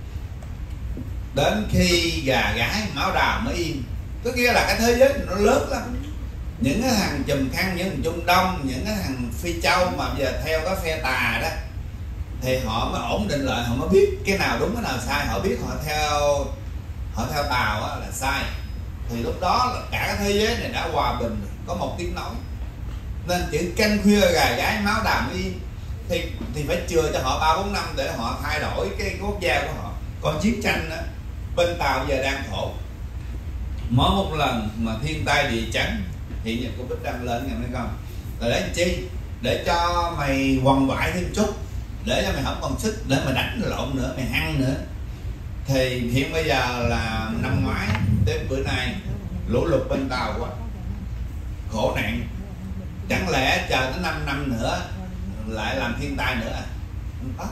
đến khi gà gái máu đào mới im. Có nghĩa là cái thế giới nó lớn lắm. Những cái thằng chùm khăn, những thằng Trung Đông, những cái thằng Phi Châu mà bây giờ theo cái phe tà đó, thì họ mới ổn định lại, họ mới biết cái nào đúng cái nào sai. Họ biết họ theo họ theo Tàu á, là sai. Thì lúc đó là cả cái thế giới này đã hòa bình, có một tiếng nói. Nên chữ canh khuya gà gái máu đào mới im. Thì, thì phải chừa cho họ ba bốn năm để họ thay đổi cái, cái quốc gia của họ. Còn chiến tranh đó, bên Tàu giờ đang khổ. Mỗi một lần mà thiên tai địa chấn, hiện nhật của Bích Đăng lên nghe mấy con, là để làm chi? Để cho mày quằn quại thêm chút, để cho mày không còn sức để mà đánh lộn nữa, mày hăng nữa. Thì hiện bây giờ là năm ngoái đến bữa nay lũ lụt bên Tàu quá, khổ nạn. Chẳng lẽ chờ tới năm năm nữa lại làm thiên tai nữa à? Không có.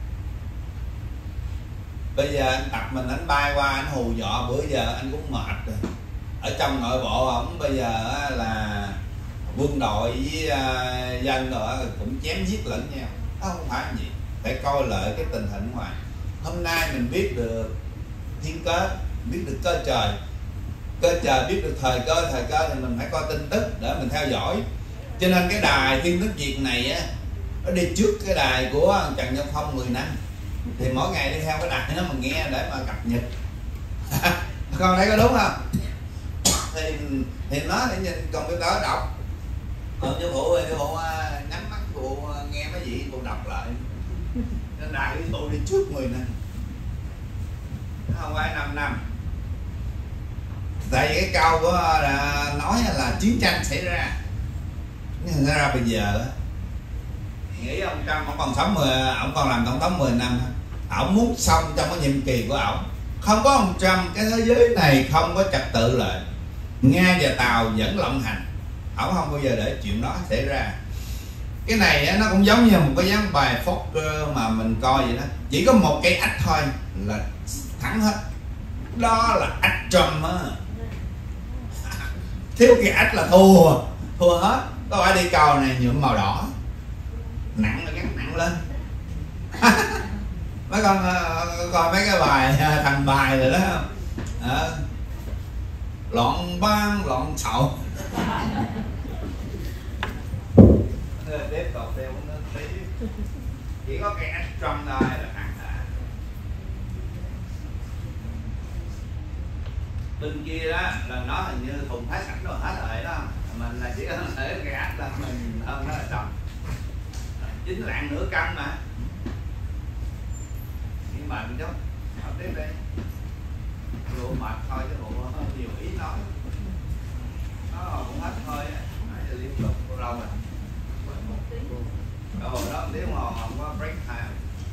Bây giờ anh Tập mình anh bay qua anh hù dọa, bữa giờ anh cũng mệt rồi. Ở trong nội bộ ổng bây giờ là quân đội với uh, dân rồi cũng chém giết lẫn nhau. Đó không phải gì, phải coi lợi cái tình hình ngoài. Hôm nay mình biết được thiên cơ, biết được cơ trời, cơ trời biết được thời cơ, thời cơ thì mình phải coi tin tức để mình theo dõi. Cho nên cái đài Thiên Tức Việt này á, nó đi trước cái đài của Trần Nhân Phong mười năm. Thì mỗi ngày đi theo cái đài nó mà nghe để mà cập nhật. Con thấy có đúng không? Thì thì nó để nhìn còn cái đó đọc. Còn như phụ thì phụ nhắm mắt phụ nghe mấy gì phụ đọc lại. Nên đài cái phụ đi trước mười năm. Nó không phải năm năm. Tại vì cái câu của là nói là chiến tranh xảy ra. Nhưng ra bây giờ nghĩ ông Trump ông còn sống mười, ông còn làm tổng thống mười năm, ông muốn xong trong cái nhiệm kỳ của ông. Không có ông Trump cái thế giới này không có trật tự lại. Nga và Tàu vẫn lộng hành, ông không bao giờ để chuyện đó xảy ra. Cái này nó cũng giống như một cái dáng bài Fokker mà mình coi vậy đó, chỉ có một cây ách thôi là thắng hết. Đó là ách Trump á. Thiếu cây ách là thua, thua hết. Có phải đi cầu này nhuộm màu đỏ, nặng là gắn nặng lên. Mấy con coi mấy cái bài thành bài rồi đó không? À, loạn ban loạn sậu. Tiếp tục theo nó tí. Chỉ có cái ách Trump thôi là thắng đã. Bên kia đó là nó hình như thùng phá sẵn rồi hết rồi đó. Mình là chỉ có thể cái ách là mình hơn nó là chồng. Chín lạng nửa cân mà. Nhưng mà mình chút học tiếp đi. Vụ mệt thôi chứ vụ nhiều ý nói. Nó cũng hết thôi á. Nãy giờ liên tục bao lâu rồi. Rồi đó nếu mà không có break time.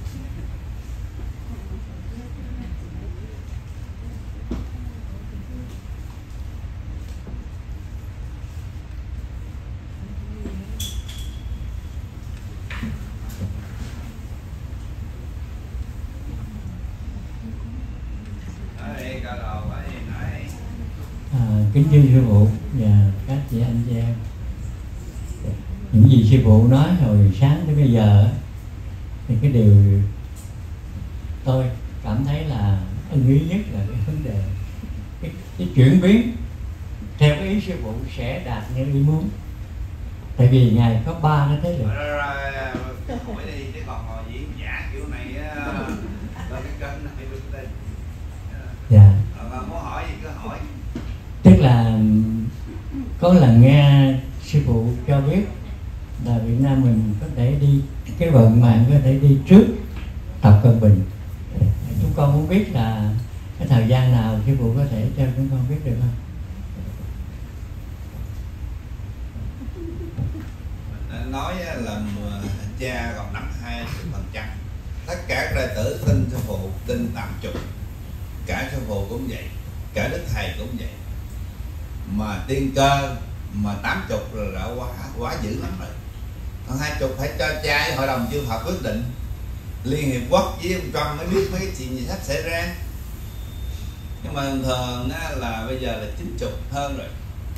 Kính thưa sư phụ và các chị anh chị em, những gì sư phụ nói hồi sáng tới bây giờ thì cái điều tôi cảm thấy là ưng ý nhất là cái vấn đề cái, cái chuyển biến theo cái ý sư phụ sẽ đạt như ý muốn. Tại vì ngài có ba cái thế lực. Hỏi đi chứ còn ngồi diễn giả kiểu này lên cái kênh này bên đây. Dạ. Mà muốn hỏi gì cứ hỏi. Tức là có lần nghe sư phụ cho biết là Việt Nam mình có thể đi, cái vận mạng có thể đi trước Tập Cận Bình. Chúng con muốn biết là cái thời gian nào sư phụ có thể cho chúng con biết được không? Mình nói là cha còn nắm hai phần trăm, Tất cả các đệ tử tin sư phụ, tin tám chục, cả sư phụ cũng vậy, cả đức thầy cũng vậy. Mà tiên cơ mà tám chục rồi đã quá quá dữ lắm rồi. Còn hai chục phải cho cha với hội đồng chư Phật quyết định. Liên Hiệp Quốc với ông Trump mới biết mấy cái chuyện gì sắp xảy ra. Nhưng mà thường á, là bây giờ là chín chục hơn rồi.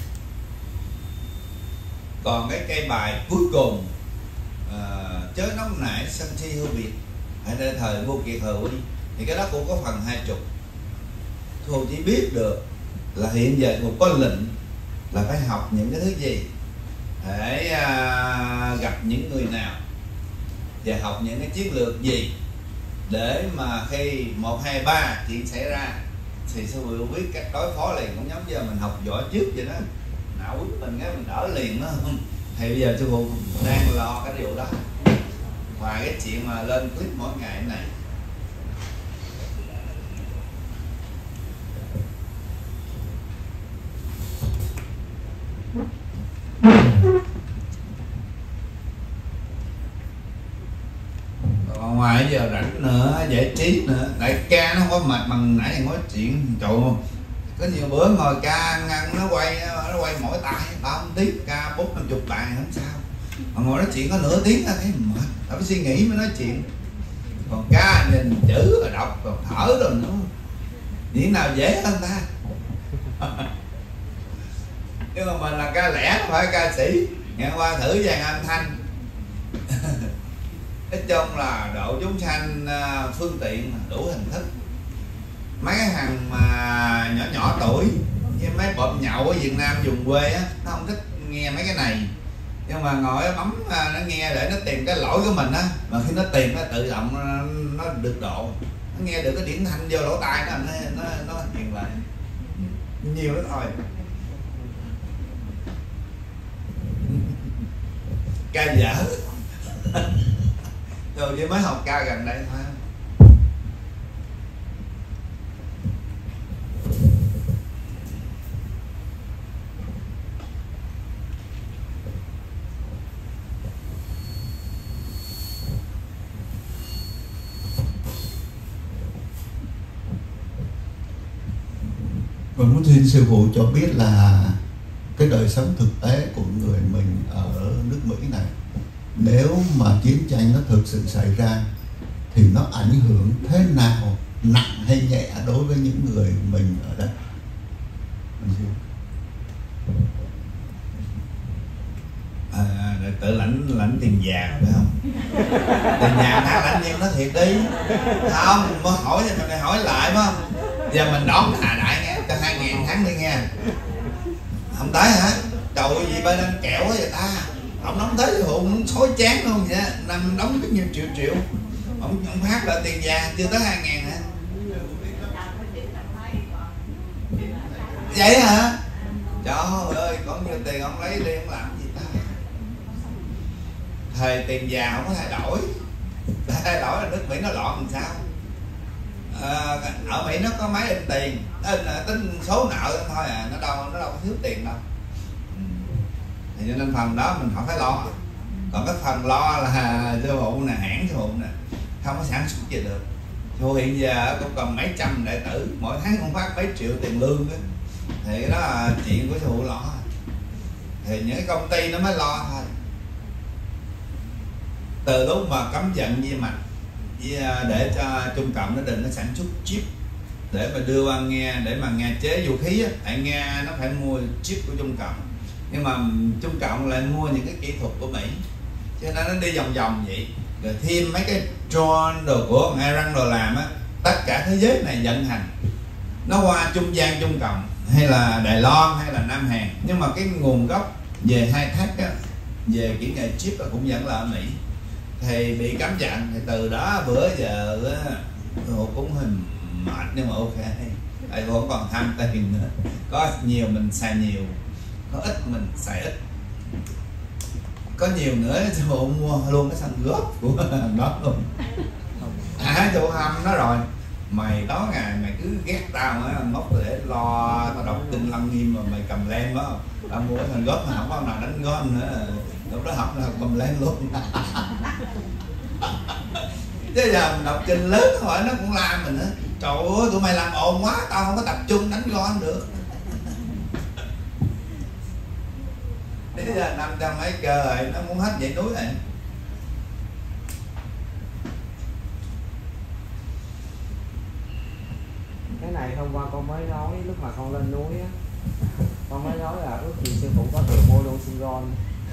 Còn cái cây bài cuối cùng, uh, chớ nóng nảy sân si hư biệt, hãy để thời vô kiệt hờ uy, thì cái đó cũng có phần hai chục. Cô chỉ biết được là hiện giờ cô có lệnh là phải học những cái thứ gì, để uh, gặp những người nào và học những cái chiến lược gì, để mà khi một hai ba chuyện xảy ra thì sư phụ biết cách đối phó liền. Cũng giống như mình học võ trước vậy đó, nào quýnh mình cái mình đỡ liền đó. Thì bây giờ sư phụ đang lo cái điều đó, ngoài cái chuyện mà lên clip mỗi ngày này. Còn ngoài giờ rảnh nữa, giải trí nữa, đại ca nó không có mệt bằng nãy nói chuyện. Trời ơi, có nhiều bữa ngồi ca ngăn nó quay nó quay mỗi tay ba bốn tiếng, ca bốn năm chục bài không sao, mà ngồi nói chuyện có nửa tiếng là thấy mệt, phải suy nghĩ mới nói chuyện. Còn ca nhìn chữ rồi đọc rồi thở rồi nữa, diễn nào dễ hơn ta. Nhưng mà mình là ca lẻ, không phải ca sĩ. Ngày qua thử dàn âm thanh. Nói chung là độ chúng sanh phương tiện đủ hình thức. Mấy cái thằng mà nhỏ nhỏ tuổi với mấy bộm nhậu ở Việt Nam vùng quê á, nó không thích nghe mấy cái này, nhưng mà ngồi bấm nó nghe để nó tìm cái lỗi của mình á, mà khi nó tìm nó tự động nó được độ, nó nghe được cái điển thanh vô lỗ tai nó nó nó truyền lại nhiều đó thôi. Ca dở. Rồi chỉ mới học ca gần đây thôi. Và muốn xin sư phụ cho biết là cái đời sống thực tế của người mình ở nước Mỹ này, nếu mà chiến tranh nó thực sự xảy ra thì nó ảnh hưởng thế nào, nặng hay nhẹ đối với những người mình ở đây? À, tự lãnh lãnh tiền vàng phải không? Tiền vàng ta lãnh nhiều nó thiệt đi. Không, mới hỏi thì mình phải hỏi lại phải không? Giờ mình đón Hà Đại nghe, cho hai ngàn tháng đi nghe. Không tới hả? Trời gì bên anh kẹo quá vậy ta? Ông đóng tới thì hụn xối chán luôn vậy. Năm đóng rất nhiều triệu triệu. Ông, ông phát là tiền vàng chưa tới hai ngàn hả? Vậy hả? Trời ơi, có nhiều tiền ông lấy đi, ông làm gì ta? Thời tiền vàng không có thay đổi. Thay đổi là nước Mỹ nó loạn làm sao? À, ở Mỹ nó có máy in tiền, nó in, tính số nợ thôi à, nó đâu nó đâu có thiếu tiền đâu. Thì cho nên phần đó mình không phải lo. Còn cái phần lo là sư phụ nè, hãng sư phụ nè, không có sản xuất gì được. Sư phụ hiện giờ cũng còn mấy trăm đệ tử, mỗi tháng cũng phát mấy triệu tiền lương đó. Thì cái đó là chuyện của sư phụ lo. Thì những cái công ty nó mới lo thôi. Từ lúc mà cấm vận vi mạch để cho Trung Cộng nó đừng có sản xuất chip để mà đưa qua Nga, để mà Nga chế vũ khí á, tại Nga nó phải mua chip của Trung Cộng, nhưng mà Trung Cộng lại mua những cái kỹ thuật của Mỹ, cho nên nó đi vòng vòng vậy. Rồi thêm mấy cái drone đồ của ông Iran đồ làm á, tất cả thế giới này vận hành nó qua trung gian Trung Cộng hay là Đài Loan hay là Nam Hàn, nhưng mà cái nguồn gốc về khai thác á, về kỹ nghệ chip là cũng vẫn là ở Mỹ. Thì bị cấm vận, thì từ đó bữa giờ á, cô cũng hình mệt nhưng mà ok, tại cô không còn tham tiền nữa. Có nhiều mình xài nhiều, có ít mình xài ít. Có nhiều nữa cô mua luôn cái sân góp của nó luôn. À, cô hâm nó rồi, mày đó ngày mày cứ ghét tao á, mốt để lo tao đọc kinh Lăng Nghiêm mà mày cầm len đó, tao mua cái sân góp mà không có nào đánh gom nữa, lúc đó học là cầm len luôn. Chứ giờ mình đọc kinh lớn hỏi nó cũng la mình á. Trời ơi tụi mày làm ồn quá, tao không có tập trung đánh gôn được. Đến giờ năm trăm mấy cơ rồi, nó muốn hết dãy núi rồi. Cái này hôm qua con mới nói lúc mà con lên núi á, con mới nói là ước gì sư phụ có thể mua luôn sinh ron.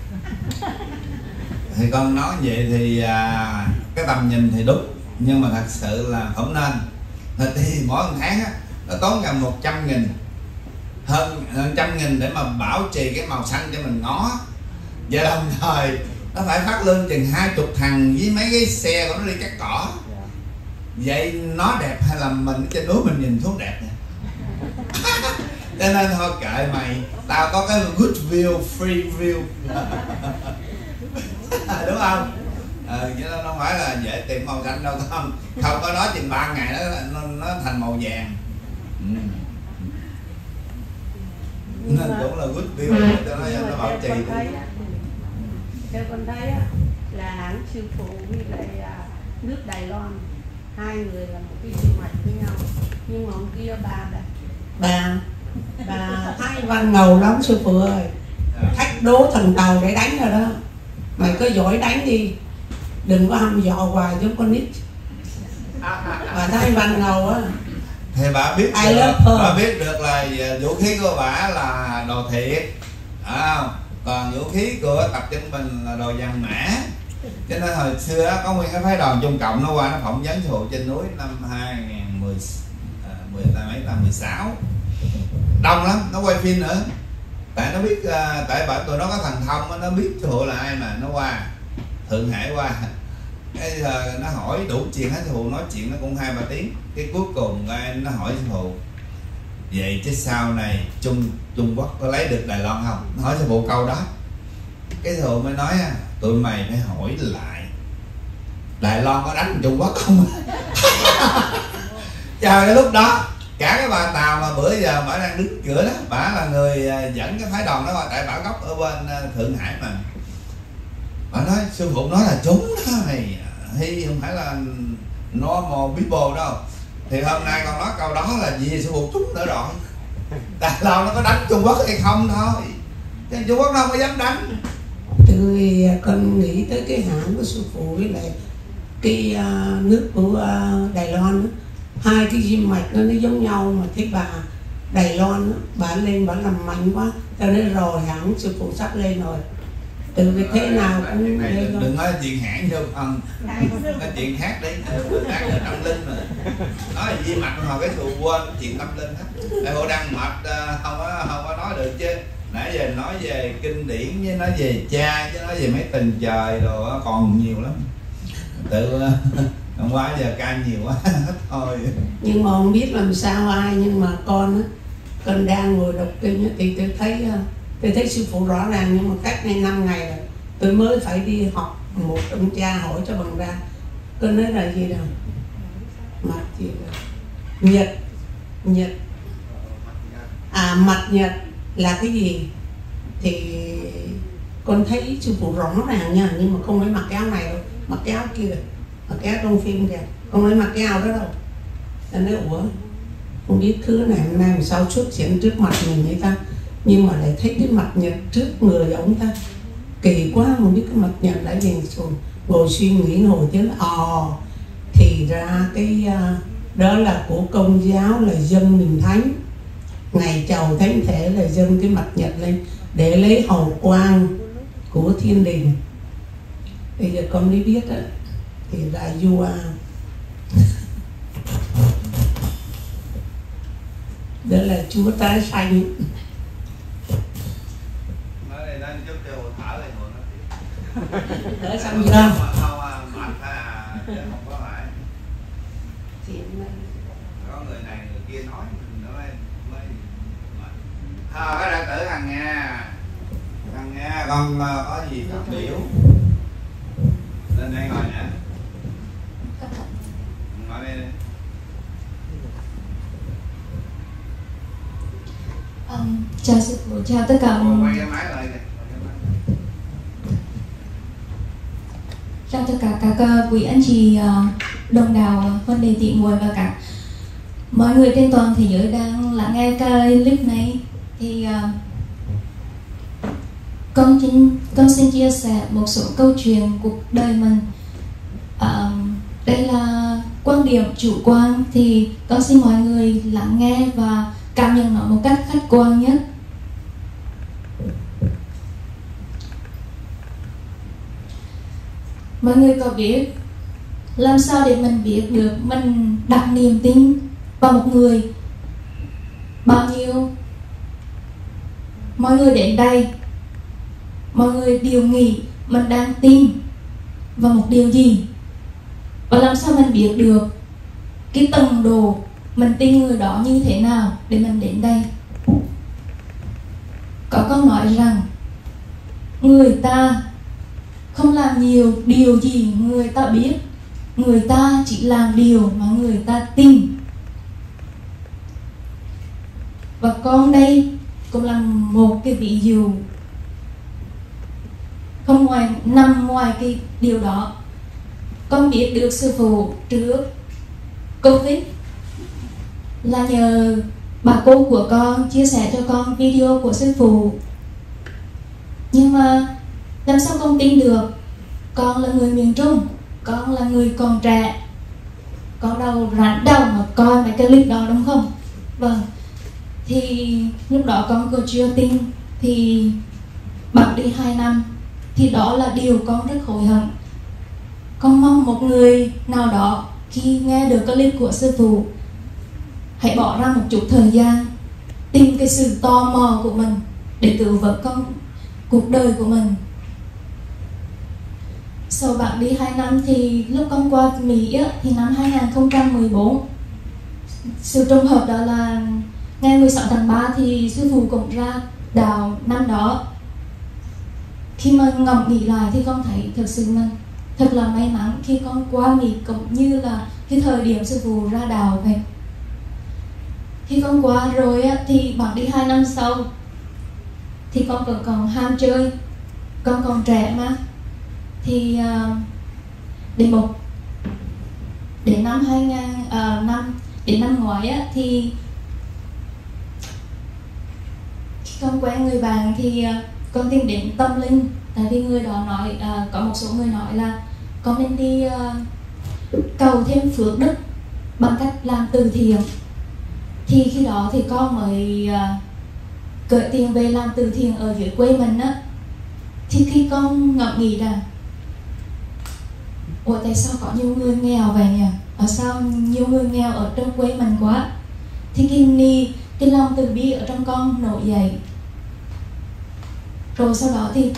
Thì con nói vậy thì à, cái tầm nhìn thì đúng, nhưng mà thật sự là không nên. Thì mỗi một tháng á, nó tốn gần một trăm nghìn, hơn hơn trăm nghìn để mà bảo trì cái màu xanh cho mình ngó. Và đồng thời nó phải phát lương chừng hai chục thằng với mấy cái xe của nó đi cắt cỏ. Vậy nó đẹp hay là mình trên núi mình nhìn thuốc đẹp nè. Cho nên thôi kệ mày, tao có cái good view, free view. Đúng không? Ờ, chứ nó không phải là dễ tìm màu xanh đâu, không không có nói chừng ba ngày nó, nó nó thành màu vàng. Ừ. Nên cũng là good view cho nó cho nó bảo trì. Theo con thấy á, là hãng sư phụ với lại à, nước Đài Loan, hai người là một cái sinh mạch với nhau. Nhưng mà ông kia bà đây, bà bà Thái Văn ngầu lắm sư phụ ơi, thách đố thần tàu để đánh rồi đó. Mày cứ giỏi đánh đi, đừng có hăm dọ hoài giống con nít. Bà Thái Văn ngầu á. Thì bà biết I được, love her. bà biết được là vũ khí của bà là đồ thiệt, à, còn vũ khí của tập chân mình là đồ vàng mã. Cho nên hồi xưa á, có nguyên cái phái đoàn Trung Cộng nó qua nó phỏng vấn sư phụ trên núi năm hai nghìn mười, à, mười mấy năm mười sáu, đông lắm, nó quay phim nữa. Tại nó biết, à, tại bởi tụi nó có thần thông, nó biết sư phụ là ai mà nó qua Thượng Hải qua. Cái giờ nó hỏi đủ chuyện hết, sư phụ nói chuyện nó cũng hai ba tiếng. Cái cuối cùng nó hỏi sư phụ vậy chứ sau này Trung Trung Quốc có lấy được Đài Loan không? Nó hỏi sư phụ câu đó. Cái sư phụ mới nói tụi mày phải hỏi lại Đài Loan có đánh Trung Quốc không? Chờ cái lúc đó cả cái bà Tàu mà bữa giờ bà đang đứng cửa đó, bà là người dẫn cái phái đoàn đó qua, tại bà gốc ở bên Thượng Hải mà. Bà nói sư phụ nói là chúng đó mày, hay không phải là normal people đâu. Thì hôm nay con nói câu đó là gì sư phụ trúng nữa rồi. Đài Loan nó có đánh Trung Quốc hay không thôi, chứ Trung Quốc nó không có dám đánh. Từ con nghĩ tới cái hãng của sư phụ với lại cái uh, nước của uh, Đài Loan đó. Hai cái diêm mạch nó, nó giống nhau mà thấy bà Đài Loan đó, bà lên bà làm mạnh quá cho nên rồi hãng sư phụ sắp lên rồi. Từ cái thế nào cũng này, lên đừng nói chuyện hãng vô phần, nói chuyện khác đi, khác là tâm linh mà. Nói gì mặt hồi cái thù quên chuyện tâm linh hết. Đại hộ đang mệt không có không có nói được chứ. Nãy giờ nói về kinh điển với nói về cha chứ nói về mấy tình trời rồi còn nhiều lắm. Tự hôm qua giờ ca nhiều quá hết thôi. Nhưng mà không biết làm sao ai, nhưng mà con á, con đang ngồi đọc kinh á, thì tôi thấy tôi thấy sư phụ rõ ràng, nhưng mà cách nay năm ngày rồi tôi mới phải đi học một ông cha hỏi cho bằng ra. Con nói là gì đâu mặt gì đâu nhật nhật à mặt nhật là cái gì thì con thấy sư phụ rõ ràng nha, nhưng mà không phải mặc cái áo này đâu, mặc cái áo kia, mặc cái áo trong phim kìa, không phải mặc cái áo đó đâu. Anh nói ủa không biết thứ này hôm nay làm sao xuất hiện trước mặt mình vậy ta, nhưng mà lại thấy cái mặt nhật trước người ông ta kỳ quá, không biết cái mặt nhật đã gì rồi. Ngồi suy nghĩ hồi chứ ò à, thì ra cái uh, đó là của Công giáo là dâng mình thánh, ngày chầu thánh thể là dâng cái mặt nhật lên để lấy hầu quang của thiên đình. Bây giờ con mới biết đó, thì là vua đó là chúa tái xanh. Nói đây đang chút cho thở lại hồi nó Đỡ xong chưa? Không mệt à, chứ không có lại. Có người này người kia nói mình nó mới mới mệt. Thôi cái đại tử Hằng nha, Hằng nha, con có gì phát biểu lên đây ngồi nè, ngồi đây đi. Um, chào sư phụ, chào tất cả. Quay cái máy lại kìa. Chào tất cả các uh, quý anh chị uh, đồng đạo vấn đề tỷ muội và cả mọi người trên toàn thế giới đang lắng nghe cái clip này thì uh, con xin con xin chia sẻ một số câu chuyện cuộc đời mình. Uh, đây là quan điểm chủ quan thì con xin mọi người lắng nghe và cảm nhận nó một cách khách quan nhất. Mọi người có biết làm sao để mình biết được mình đặt niềm tin vào một người bao nhiêu? Mọi người đến đây, mọi người đều nghĩ mình đang tin vào một điều gì, và làm sao mình biết được cái tầng độ mình tin người đó như thế nào để mình đến đây? Có câu nói rằng người ta không làm nhiều điều gì người ta biết, người ta chỉ làm điều mà người ta tin. Và con đây cũng là một cái ví dụ không ngoài nằm ngoài cái điều đó. Con biết được sư phụ trước Covid là nhờ bà cô của con chia sẻ cho con video của sư phụ. Nhưng mà làm sao con tin được? Con là người miền Trung, con là người còn trẻ, con đâu rảnh đâu mà coi mấy cái clip đó đúng không? Vâng. Thì lúc đó con còn chưa tin. Thì bận đi hai năm thì đó là điều con rất hối hận. Con mong một người nào đó khi nghe được cái clip của sư phụ hãy bỏ ra một chút thời gian tìm cái sự tò mò của mình để cứu vớt con cuộc đời của mình. Sau bạn đi hai năm thì lúc con qua Mỹ á, thì năm hai không một bốn, sự trùng hợp đó là ngày mười sáu tháng ba thì sư phụ cũng ra đạo năm đó. Khi mà ngẫm nghĩ lại thì con thấy thật sự mình thật là may mắn khi con qua Mỹ, cũng như là cái thời điểm sư phụ ra đạo vậy. Khi con qua rồi á, thì bạn đi hai năm sau thì con còn còn ham chơi, con còn trẻ mà. Thì uh, đến một đến năm hai nghìn uh, năm đến năm ngoái á, thì khi con quen người bạn thì uh, con tìm đến tâm linh. Tại vì người đó nói uh, có một số người nói là con nên đi uh, cầu thêm phước đức bằng cách làm từ thiện. Thì khi đó thì con mới uh, gửi tiền về làm từ thiện ở dưới quê mình á. Thì khi con ngẫm nghĩ rằng ủa tại sao có nhiều người nghèo vậy nhỉ? Ở sao nhiều người nghèo ở trong quê mình quá? Thì cái ni cái lòng từ bi ở trong con nổi dậy. Rồi sau đó thì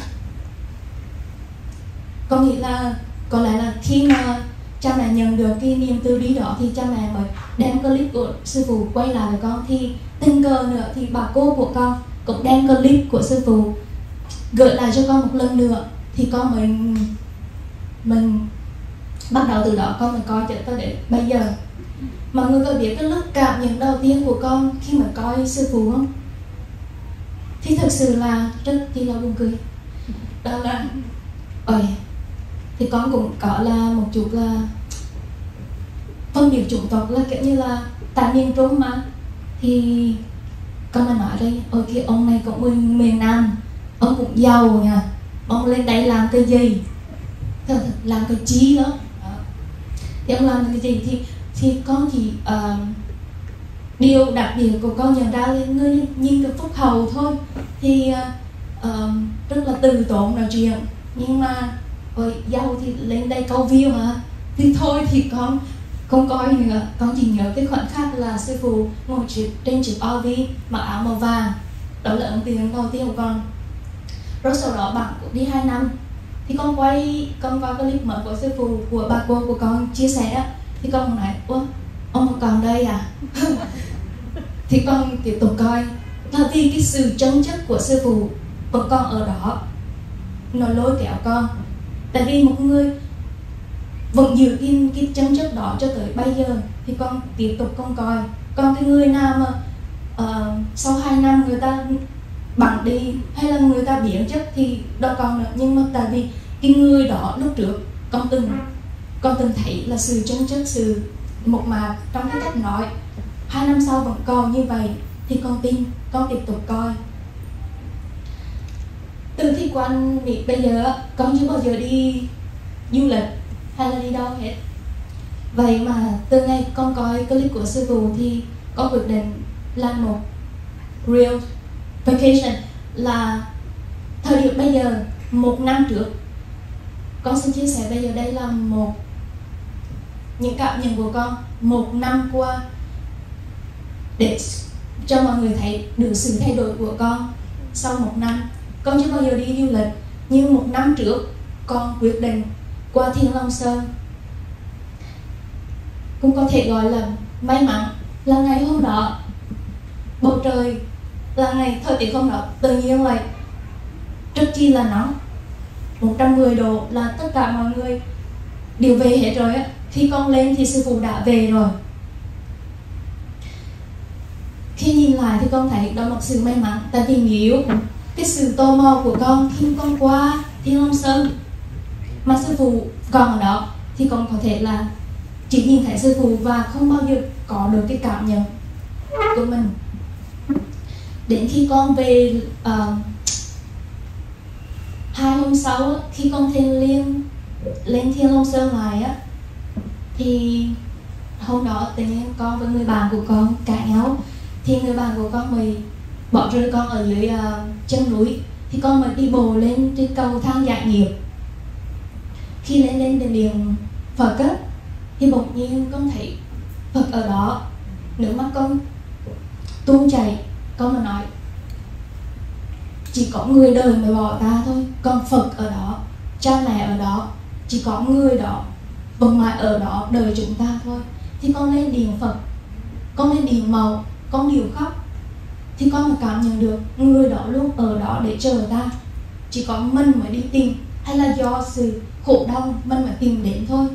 con nghĩ là có lẽ là khi mà cha mẹ nhận được cái niềm từ bi đó thì cha mẹ mới đem clip của sư phụ quay lại với con. Thì tình cờ nữa thì bà cô của con cũng đem clip của sư phụ gửi lại cho con một lần nữa. Thì con mới mình bắt đầu từ đó con mới coi cho tới đến bây giờ. Mọi người có biết cái lúc cảm nhận đầu tiên của con khi mà coi sư phụ không? Thì thực sự là rất chi là buồn cười. Đó là ôi, thì con cũng có là một chút là phân biệt chủng tộc, là kiểu như là tại miền Trung mà. Thì con mới nói đây, ôi cái ông này cũng miền, miền Nam, ông cũng giàu nha, ông lên đây làm cái gì? Làm cái chí đó. Thì ông làm cái gì thì thì con chỉ uh, điều đặc biệt của con nhận ra là người nhìn được phúc hậu thôi. Thì uh, uh, rất là từ tốn nói chuyện. Nhưng mà ôi, giàu thì lên đây câu view mà. Thì thôi thì con không coi nữa. Con chỉ nhớ cái khoảnh khắc là sư phụ ngồi trên chiếc ô vê mặc áo màu vàng. Đó là ấn tượng đầu tiên của con. Rồi sau đó bạn cũng đi hai năm. Thì con quay, con coi cái clip mới của sư phụ của bà cô của con chia sẻ. Thì con nói, ủa, ông còn đây à? Thì con tiếp tục coi. Là vì cái sự chân chất của sư phụ vẫn còn ở đó, nó lôi kéo con. Tại vì một người vẫn giữ cái, cái chân chất đó cho tới bây giờ. Thì con tiếp tục con coi. Còn cái người nào mà uh, sau hai năm người ta bắn đi hay là người ta biến chất thì đâu còn nữa. Nhưng mà tại vì cái người đó lúc trước con từng con từng thấy là sự chân chất, sự mộc mạc trong cái cách nói. Hai năm sau vẫn còn như vậy thì con tin, con tiếp tục coi. Từ khi quan Mỹ bây giờ con chưa bao giờ đi du lịch hay là đi đâu hết. Vậy mà từ ngày con coi clip của sư phụ thì con quyết định làm một real vacation. Là thời điểm bây giờ một năm trước, con xin chia sẻ bây giờ đây là một những cảm nhận của con một năm qua, để cho mọi người thấy được sự thay đổi của con sau một năm. Con chưa bao giờ đi du lịch, nhưng một năm trước con quyết định qua Thiên Long Sơn. Cũng có thể gọi là may mắn là ngày hôm đó bầu trời, là ngày thời tiết hôm đó tự nhiên lại rất chi là nóng, một trăm mười độ, là tất cả mọi người đều về hết rồi á. Khi con lên thì sư phụ đã về rồi. Khi nhìn lại thì con thấy đó là một sự may mắn. Tại vì nếu cái sự tò mò của con khi con qua Thiên Long Sơn mà sư phụ còn ở đó thì con có thể là chỉ nhìn thấy sư phụ và không bao giờ có được cái cảm nhận của mình. Đến khi con về uh, hai hôm sau, khi con thêm liên lên Thiên Long Sơn lại á, thì hôm đó tự nhiên con với người bạn của con cãi nhau. Thì người bạn của con mới bỏ rơi con ở dưới uh, chân núi. Thì con mới đi bộ lên trên cầu thang giải nghiệp. Khi lên lên đền điện Phật á, thì bỗng nhiên con thấy Phật ở đó. Nước mắt con tuôn chảy. Con mà nói chỉ có người đời mới bỏ ta thôi, còn Phật ở đó, cha mẹ ở đó, chỉ có người đó vẫn mãi ở đó đợi chúng ta thôi. Thì con lên điện Phật, con lên điện màu, con đều khóc. Thì con mới cảm nhận được người đó luôn ở đó để chờ ta, chỉ có mình mới đi tìm, hay là do sự khổ đau mình mới tìm đến thôi.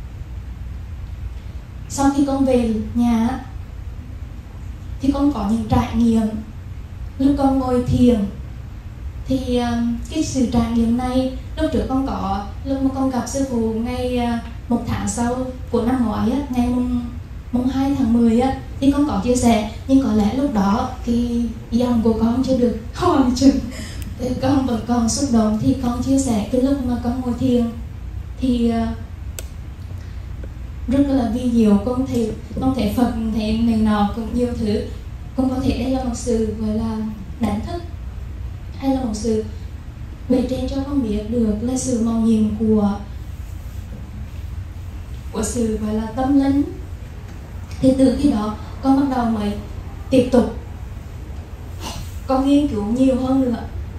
Sau khi con về nhà thì con có những trải nghiệm. Lúc con ngồi thiền thì cái sự trải nghiệm này lúc trước con có, lúc mà con gặp sư phụ ngay một tháng sau của năm ngoái á, ngày mùng, mùng hai tháng mười á, thì con có chia sẻ. Nhưng có lẽ lúc đó cái dòng của con chưa được hoàn chỉnh, con vẫn còn xúc động. Thì con chia sẻ cái lúc mà con ngồi thiền thì rất là vi diệu. Con thấy, con thấy Phật, thấy này nọ cũng nhiều thứ. Con có thể đây là một sự gọi là đánh thức, hay là một sự bề trên cho con biết được là sự màu nhiệm của của sự gọi là tâm linh. Thì từ khi đó con bắt đầu mới tiếp tục con nghiên cứu nhiều hơn nữa.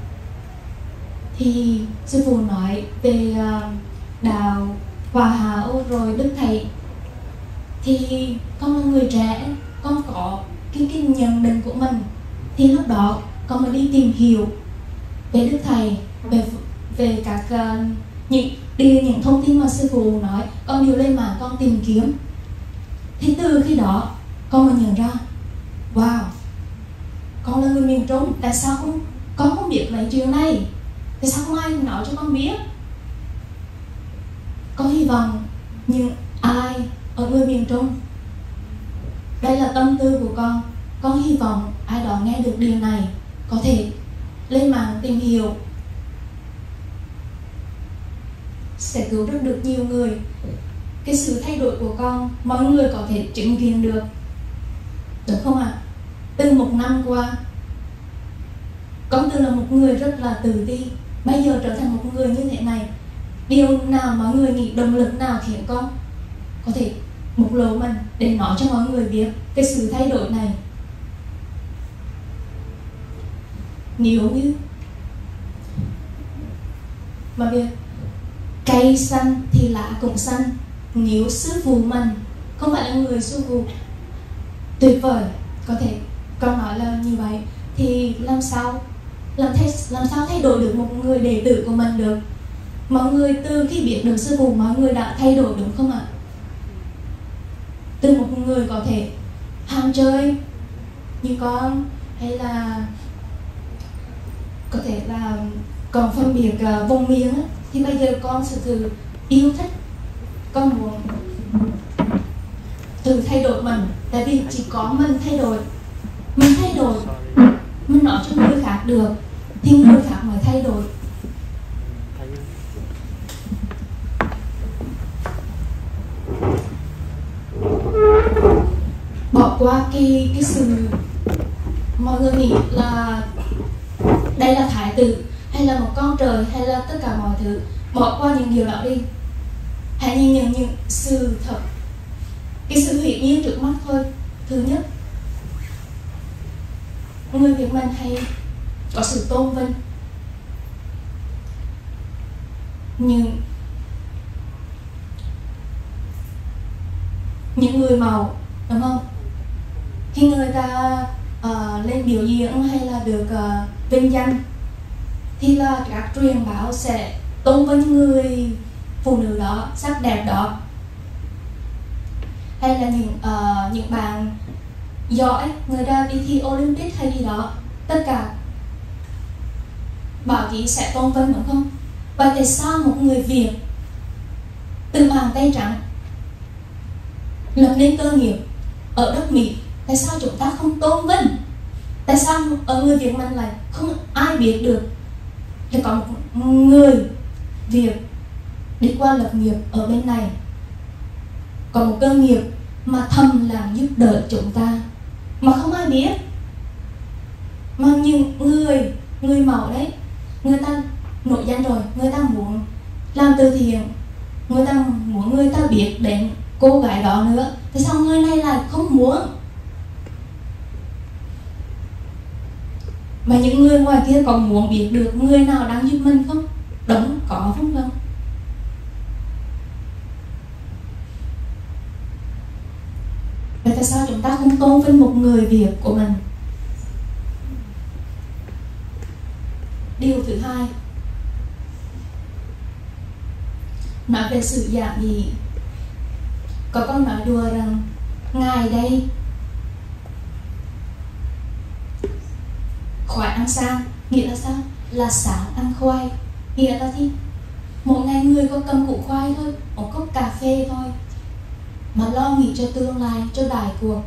Thì sư phụ nói về đạo Hòa Hảo rồi Đức Thầy, thì con là người trẻ, con có cái, cái nhận định của mình. Thì lúc đó con mới đi tìm hiểu về Đức Thầy, về về các uh, những đi những thông tin mà sư phụ nói, con đều lên mạng con tìm kiếm. Thì từ khi đó con mới nhận ra, wow, con là người miền Trung, tại sao không con không biết mấy chuyện này, tại sao không ai nói cho con biết. Con hy vọng những ai ở người miền Trung, đây là tâm tư của con, con hy vọng ai đó nghe được điều này có thể lên mạng tìm hiểu, sẽ cứu rất được nhiều người. Cái sự thay đổi của con mọi người có thể chứng kiến được, được không ạ? À? Từ một năm qua, con từng là một người rất là tự ti, bây giờ trở thành một người như thế này. Điều nào mọi người nghĩ, động lực nào khiến con có thể bộc lộ mình để nói cho mọi người biết cái sự thay đổi này? Nếu như mà biết cây xanh thì lá cũng xanh, nếu sư phụ mình không phải là người sư phụ tuyệt vời, có thể con nói là như vậy, thì làm sao làm thay làm sao thay đổi được một người đệ tử của mình được? Mọi người từ khi biết được sư phụ, mọi người đã thay đổi đúng không ạ? Từ một người có thể ham chơi như con, hay là có thể là còn phân biệt uh, vùng miền á, thì bây giờ con sẽ từ yêu thích con muốn tự thay đổi mình, tại vì chỉ có mình thay đổi, mình thay đổi, mình nói cho người khác được thì người khác mới thay đổi. Bỏ qua cái cái sự mọi người nghĩ là đây là thái tử hay là một con trời hay là tất cả mọi thứ, bỏ qua những điều đó đi, hãy nhìn nhận những sự thật, cái sự hiển nhiên trước mắt thôi. Thứ nhất, người Việt mình hay có sự tôn vinh những những người mẫu, đúng không? Khi người ta uh, lên biểu diễn hay là được uh, vinh danh thì là các truyền báo sẽ tôn vinh người phụ nữ đó, sắc đẹp đó, hay là những uh, những bạn giỏi, người ta đi thi Olympic hay gì đó, tất cả báo chí sẽ tôn vinh, đúng không? Và tại sao một người Việt từ bàn tay trắng lập nên cơ nghiệp ở đất Mỹ, tại sao chúng ta không tôn vinh? Tại sao ở người Việt mình lại không ai biết được là có một người Việt đi qua lập nghiệp ở bên này, có một cơ nghiệp mà thầm lặng giúp đỡ chúng ta mà không ai biết, mà những người người mẫu đấy, người ta nổi danh rồi, người ta muốn làm từ thiện, người ta muốn người ta biết đến cô gái đó nữa, tại sao người này lại không muốn? Mà những người ngoài kia còn muốn biết được người nào đang giúp mình không? Đúng, có không không? Vậy tại sao chúng ta không tôn vinh một người Việt của mình? Điều thứ hai, nói về sự giản dị. Có con nói đùa rằng ngài đây khoai ăn sang, nghĩa là sao? Là sáng ăn khoai, nghĩa là gì? Một ngày người có cầm củ khoai thôi, một cốc cà phê thôi, mà lo nghĩ cho tương lai, cho đại cuộc.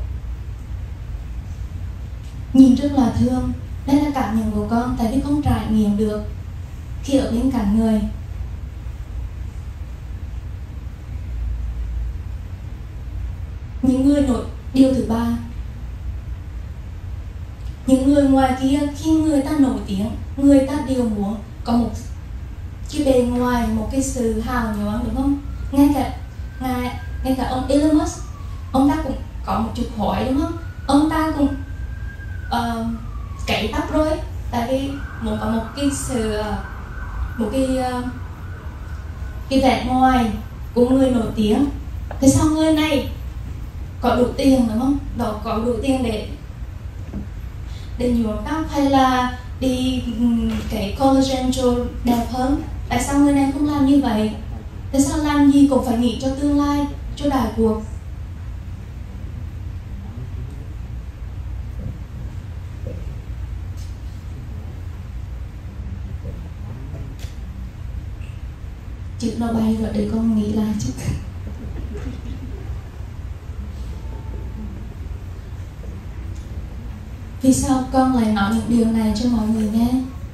Nhìn rất là thương. Đây là cảm nhận của con, tại vì con trải nghiệm được khi ở bên cạnh người. Những người nổi điều thứ ba, những người ngoài kia khi người ta nổi tiếng, người ta đều muốn có một cái bề ngoài, một cái sự hào nhoáng, đúng không? Ngay cả ngay, ngay cả ông Elon Musk, ông ta cũng có một chút hỏi, đúng không? Ông ta cũng uh, cậy tóc rồi, tại vì muốn có một cái sự một cái uh, cái vẻ ngoài của người nổi tiếng. Thì sao người này có đủ tiền, đúng không? Đó, có đủ tiền để để nhuộm tóc hay là đi cái collagen cho đẹp hơn. Tại sao người này không làm như vậy? Tại sao làm gì cũng phải nghĩ cho tương lai, cho đại cuộc? Chữ nó bay rồi, để con nghĩ lại chút. Vì sao con lại nói những điều này cho mọi người nghe?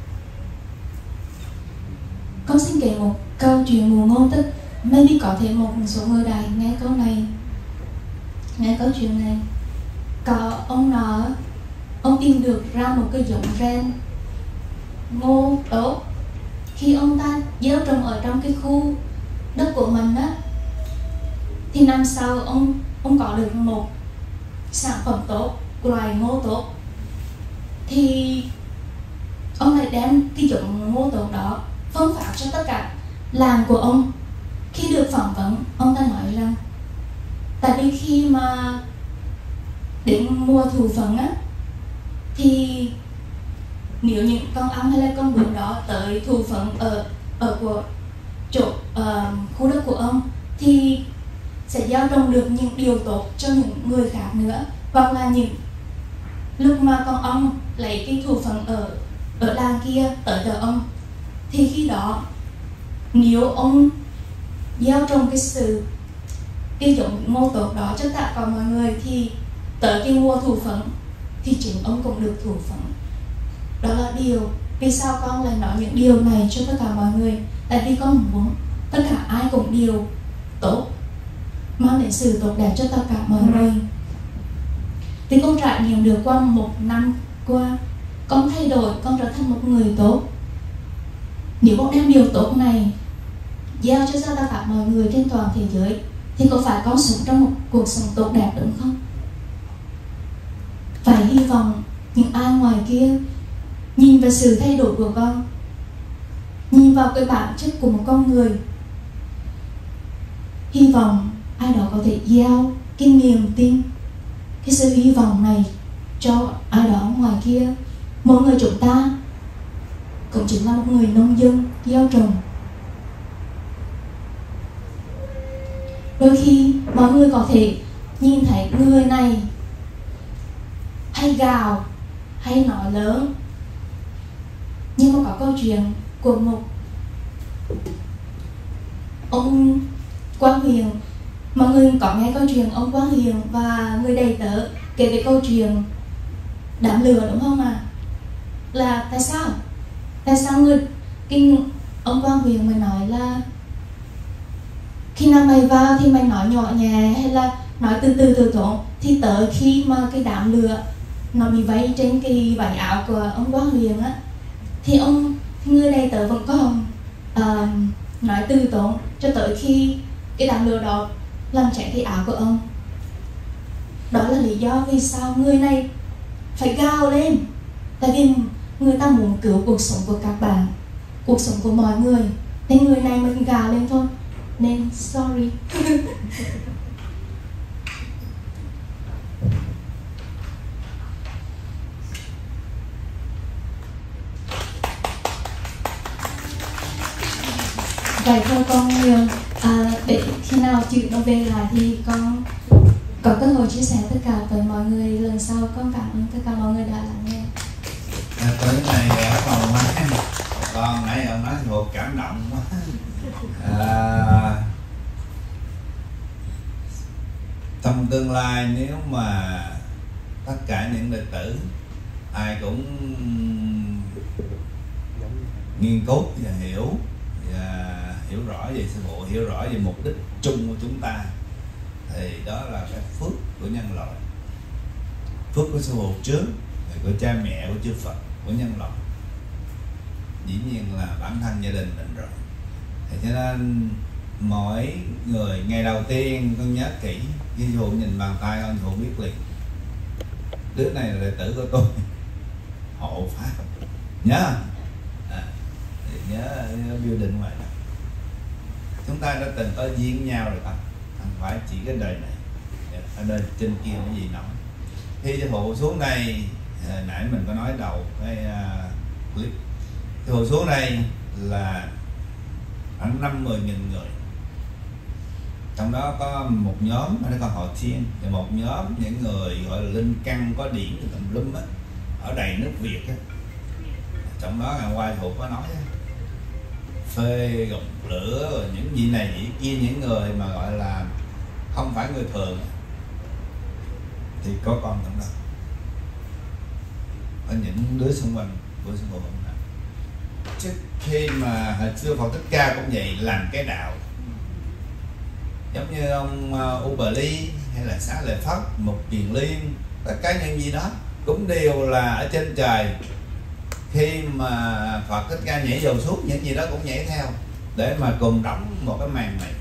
Con xin kể một câu chuyện mù ngôn tức. Maybe có thể một số người đại nghe câu này, nghe câu chuyện này. Có ông nó, ông tìm được ra một cái giống gen ngô tốt. Khi ông ta gieo trồng ở trong cái khu đất của mình á, thì năm sau ông ông có được một sản phẩm tốt, loài ngô tốt, thì ông lại đem cái giống ngô tốt đó phân phát cho tất cả làng của ông. Khi được phỏng vấn, ông ta nói rằng tại vì khi mà đến mùa thu phấn á, thì nếu những con ong hay là con bướm đó tới thu phấn ở ở của chỗ uh, khu đất của ông, thì sẽ gieo trồng được những điều tốt cho những người khác nữa. Hoặc là những lúc mà con ong lấy cái thu phấn ở ở làng kia tới chợ ông, thì khi đó nếu ông gieo trồng cái sự cái giống mô tốt đó cho tất cả mọi người, thì tới cái mùa thụ phấn thì chính ông cũng được thụ phấn. Đó là điều vì sao con lại nói những điều này cho tất cả mọi người, tại vì con muốn tất cả ai cũng đều tốt, mang đến sự tốt đẹp cho tất cả mọi người. Thì con trải nghiệm được qua một năm qua, con thay đổi, con trở thành một người tốt. Nếu con đem điều tốt này giao cho tất cả mọi người trên toàn thế giới, thì có phải con sống trong một cuộc sống tốt đẹp đúng không? Phải hy vọng những ai ngoài kia nhìn vào sự thay đổi của con, nhìn vào cái bản chất của một con người, hy vọng ai đó có thể gieo cái niềm tin, cái sự hy vọng này cho ai đó ngoài kia. Mỗi người chúng ta cũng chính là một người nông dân gieo trồng. Đôi khi mọi người có thể nhìn thấy người này hay gào hay nói lớn, nhưng mà có câu chuyện của một ông Quang Hiền. Mọi người có nghe câu chuyện ông Quang Hiền và người đầy tớ kể về câu chuyện đám lửa đúng không ạ? À? Là tại sao? Tại sao người cái ông Quang Hiền mới nói là khi nào mày vào thì mày nói nhỏ nhẹ hay là nói từ từ từ tốn, thì tới khi mà cái đám lửa nó bị vây trên cái vải áo của ông Quang Hiền á, thì ông người đầy tớ vẫn còn uh, nói từ tốn cho tới khi cái đám lửa đó làm cháy cái áo của ông. Đó là lý do vì sao người này phải gào lên, tại vì người ta muốn cứu cuộc sống của các bạn, cuộc sống của mọi người, nên người này mình gào lên thôi, nên sorry. Vậy thôi con à, để khi nào chuyện nó về lại thì con có cơ hội chia sẻ tất cả với mọi người lần sau. Con cảm ơn tất cả mọi người đã lắng nghe. À, tới này ở phòng máy, còn nãy ông nói thuộc cảm động quá. À, trong tương lai nếu mà tất cả những đệ tử ai cũng nghiên cứu và hiểu và hiểu rõ về sư phụ, hiểu rõ về mục đích chung của chúng ta, thì đó là cái phước của nhân loại, phước của sư phụ trước, của cha mẹ, của chư Phật, của nhân loại, dĩ nhiên là bản thân gia đình mình rồi. Thì cho nên mỗi người ngày đầu tiên con nhớ kỹ, khi sư phụ nhìn bàn tay con, sư phụ biết liền đứa này là đệ tử của tôi, hộ pháp, nhớ à, thì nhớ, nhớ building ngoài đó. Chúng ta đã từng có duyên nhau rồi, không không phải chỉ cái đời này, ở đời trên kia cái gì nói. Khi sư phụ xuống đây, nãy mình có nói đầu cái uh, clip, sư phụ xuống đây là khoảng năm mươi nghìn người, trong đó có một nhóm nó có họ Thiên, và một nhóm những người gọi là linh căn có điển tùm lum á, ở đầy nước Việt á. Trong đó ngày qua thuộc có nói á, phê gồng lửa rồi những gì này gì kia, những người mà gọi là không phải người thường thì có con trong đó, ở những đứa xung quanh của sư phụ. Trước khi mà hồi xưa Phật Thích Ca cũng vậy, làm cái đạo giống như ông uh, Ubali hay là Xá Lợi Phất, Mục Kiền Liên, tất cả những gì đó cũng đều là ở trên trời. Khi mà Phật Thích Ca nhảy dầu xuống, những gì đó cũng nhảy theo để mà cùng đóng một cái màn này.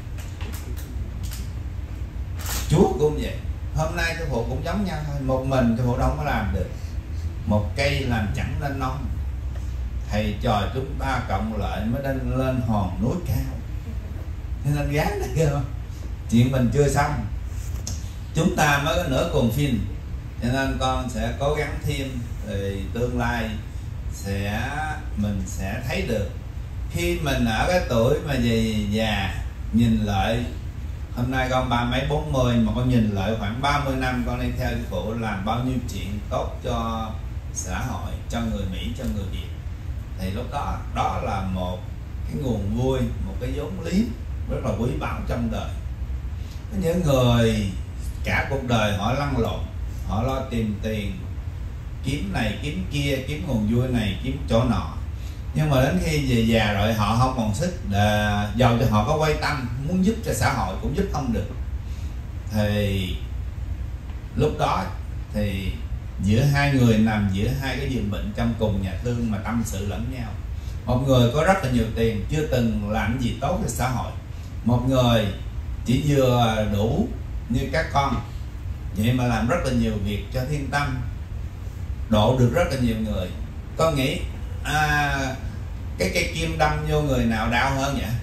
Chúa cũng vậy, hôm nay sư phụ cũng giống nhau thôi, một mình sư phụ đâu có làm được, một cây làm chẳng nên non, thầy trò chúng ta cộng lại mới lên lên hòn núi cao, nên gán đấy kia không, chuyện mình chưa xong, chúng ta mới có nửa cuồng phim, cho nên con sẽ cố gắng thêm, thì tương lai sẽ mình sẽ thấy được. Khi mình ở cái tuổi mà gì già, nhìn lại hôm nay con ba mấy bốn mươi, mà con nhìn lại khoảng ba mươi năm con đi theo sư phụ làm bao nhiêu chuyện tốt cho xã hội, cho người Mỹ, cho người Việt, thì lúc đó đó là một cái nguồn vui, một cái vốn liếng rất là quý báu trong đời. Có những người cả cuộc đời họ lăn lộn, họ lo tìm tiền, kiếm này kiếm kia, kiếm nguồn vui này kiếm chỗ nọ, nhưng mà đến khi về già rồi họ không còn sức để giàu cho họ có quay tâm muốn giúp cho xã hội cũng giúp không được. Thì lúc đó thì giữa hai người nằm giữa hai cái giường bệnh trong cùng nhà thương mà tâm sự lẫn nhau. Một người có rất là nhiều tiền, chưa từng làm gì tốt cho xã hội. Một người chỉ vừa đủ như các con, vậy mà làm rất là nhiều việc cho thiên tâm, độ được rất là nhiều người. Con nghĩ à, cái cây kim đâm vô người nào đau hơn vậy?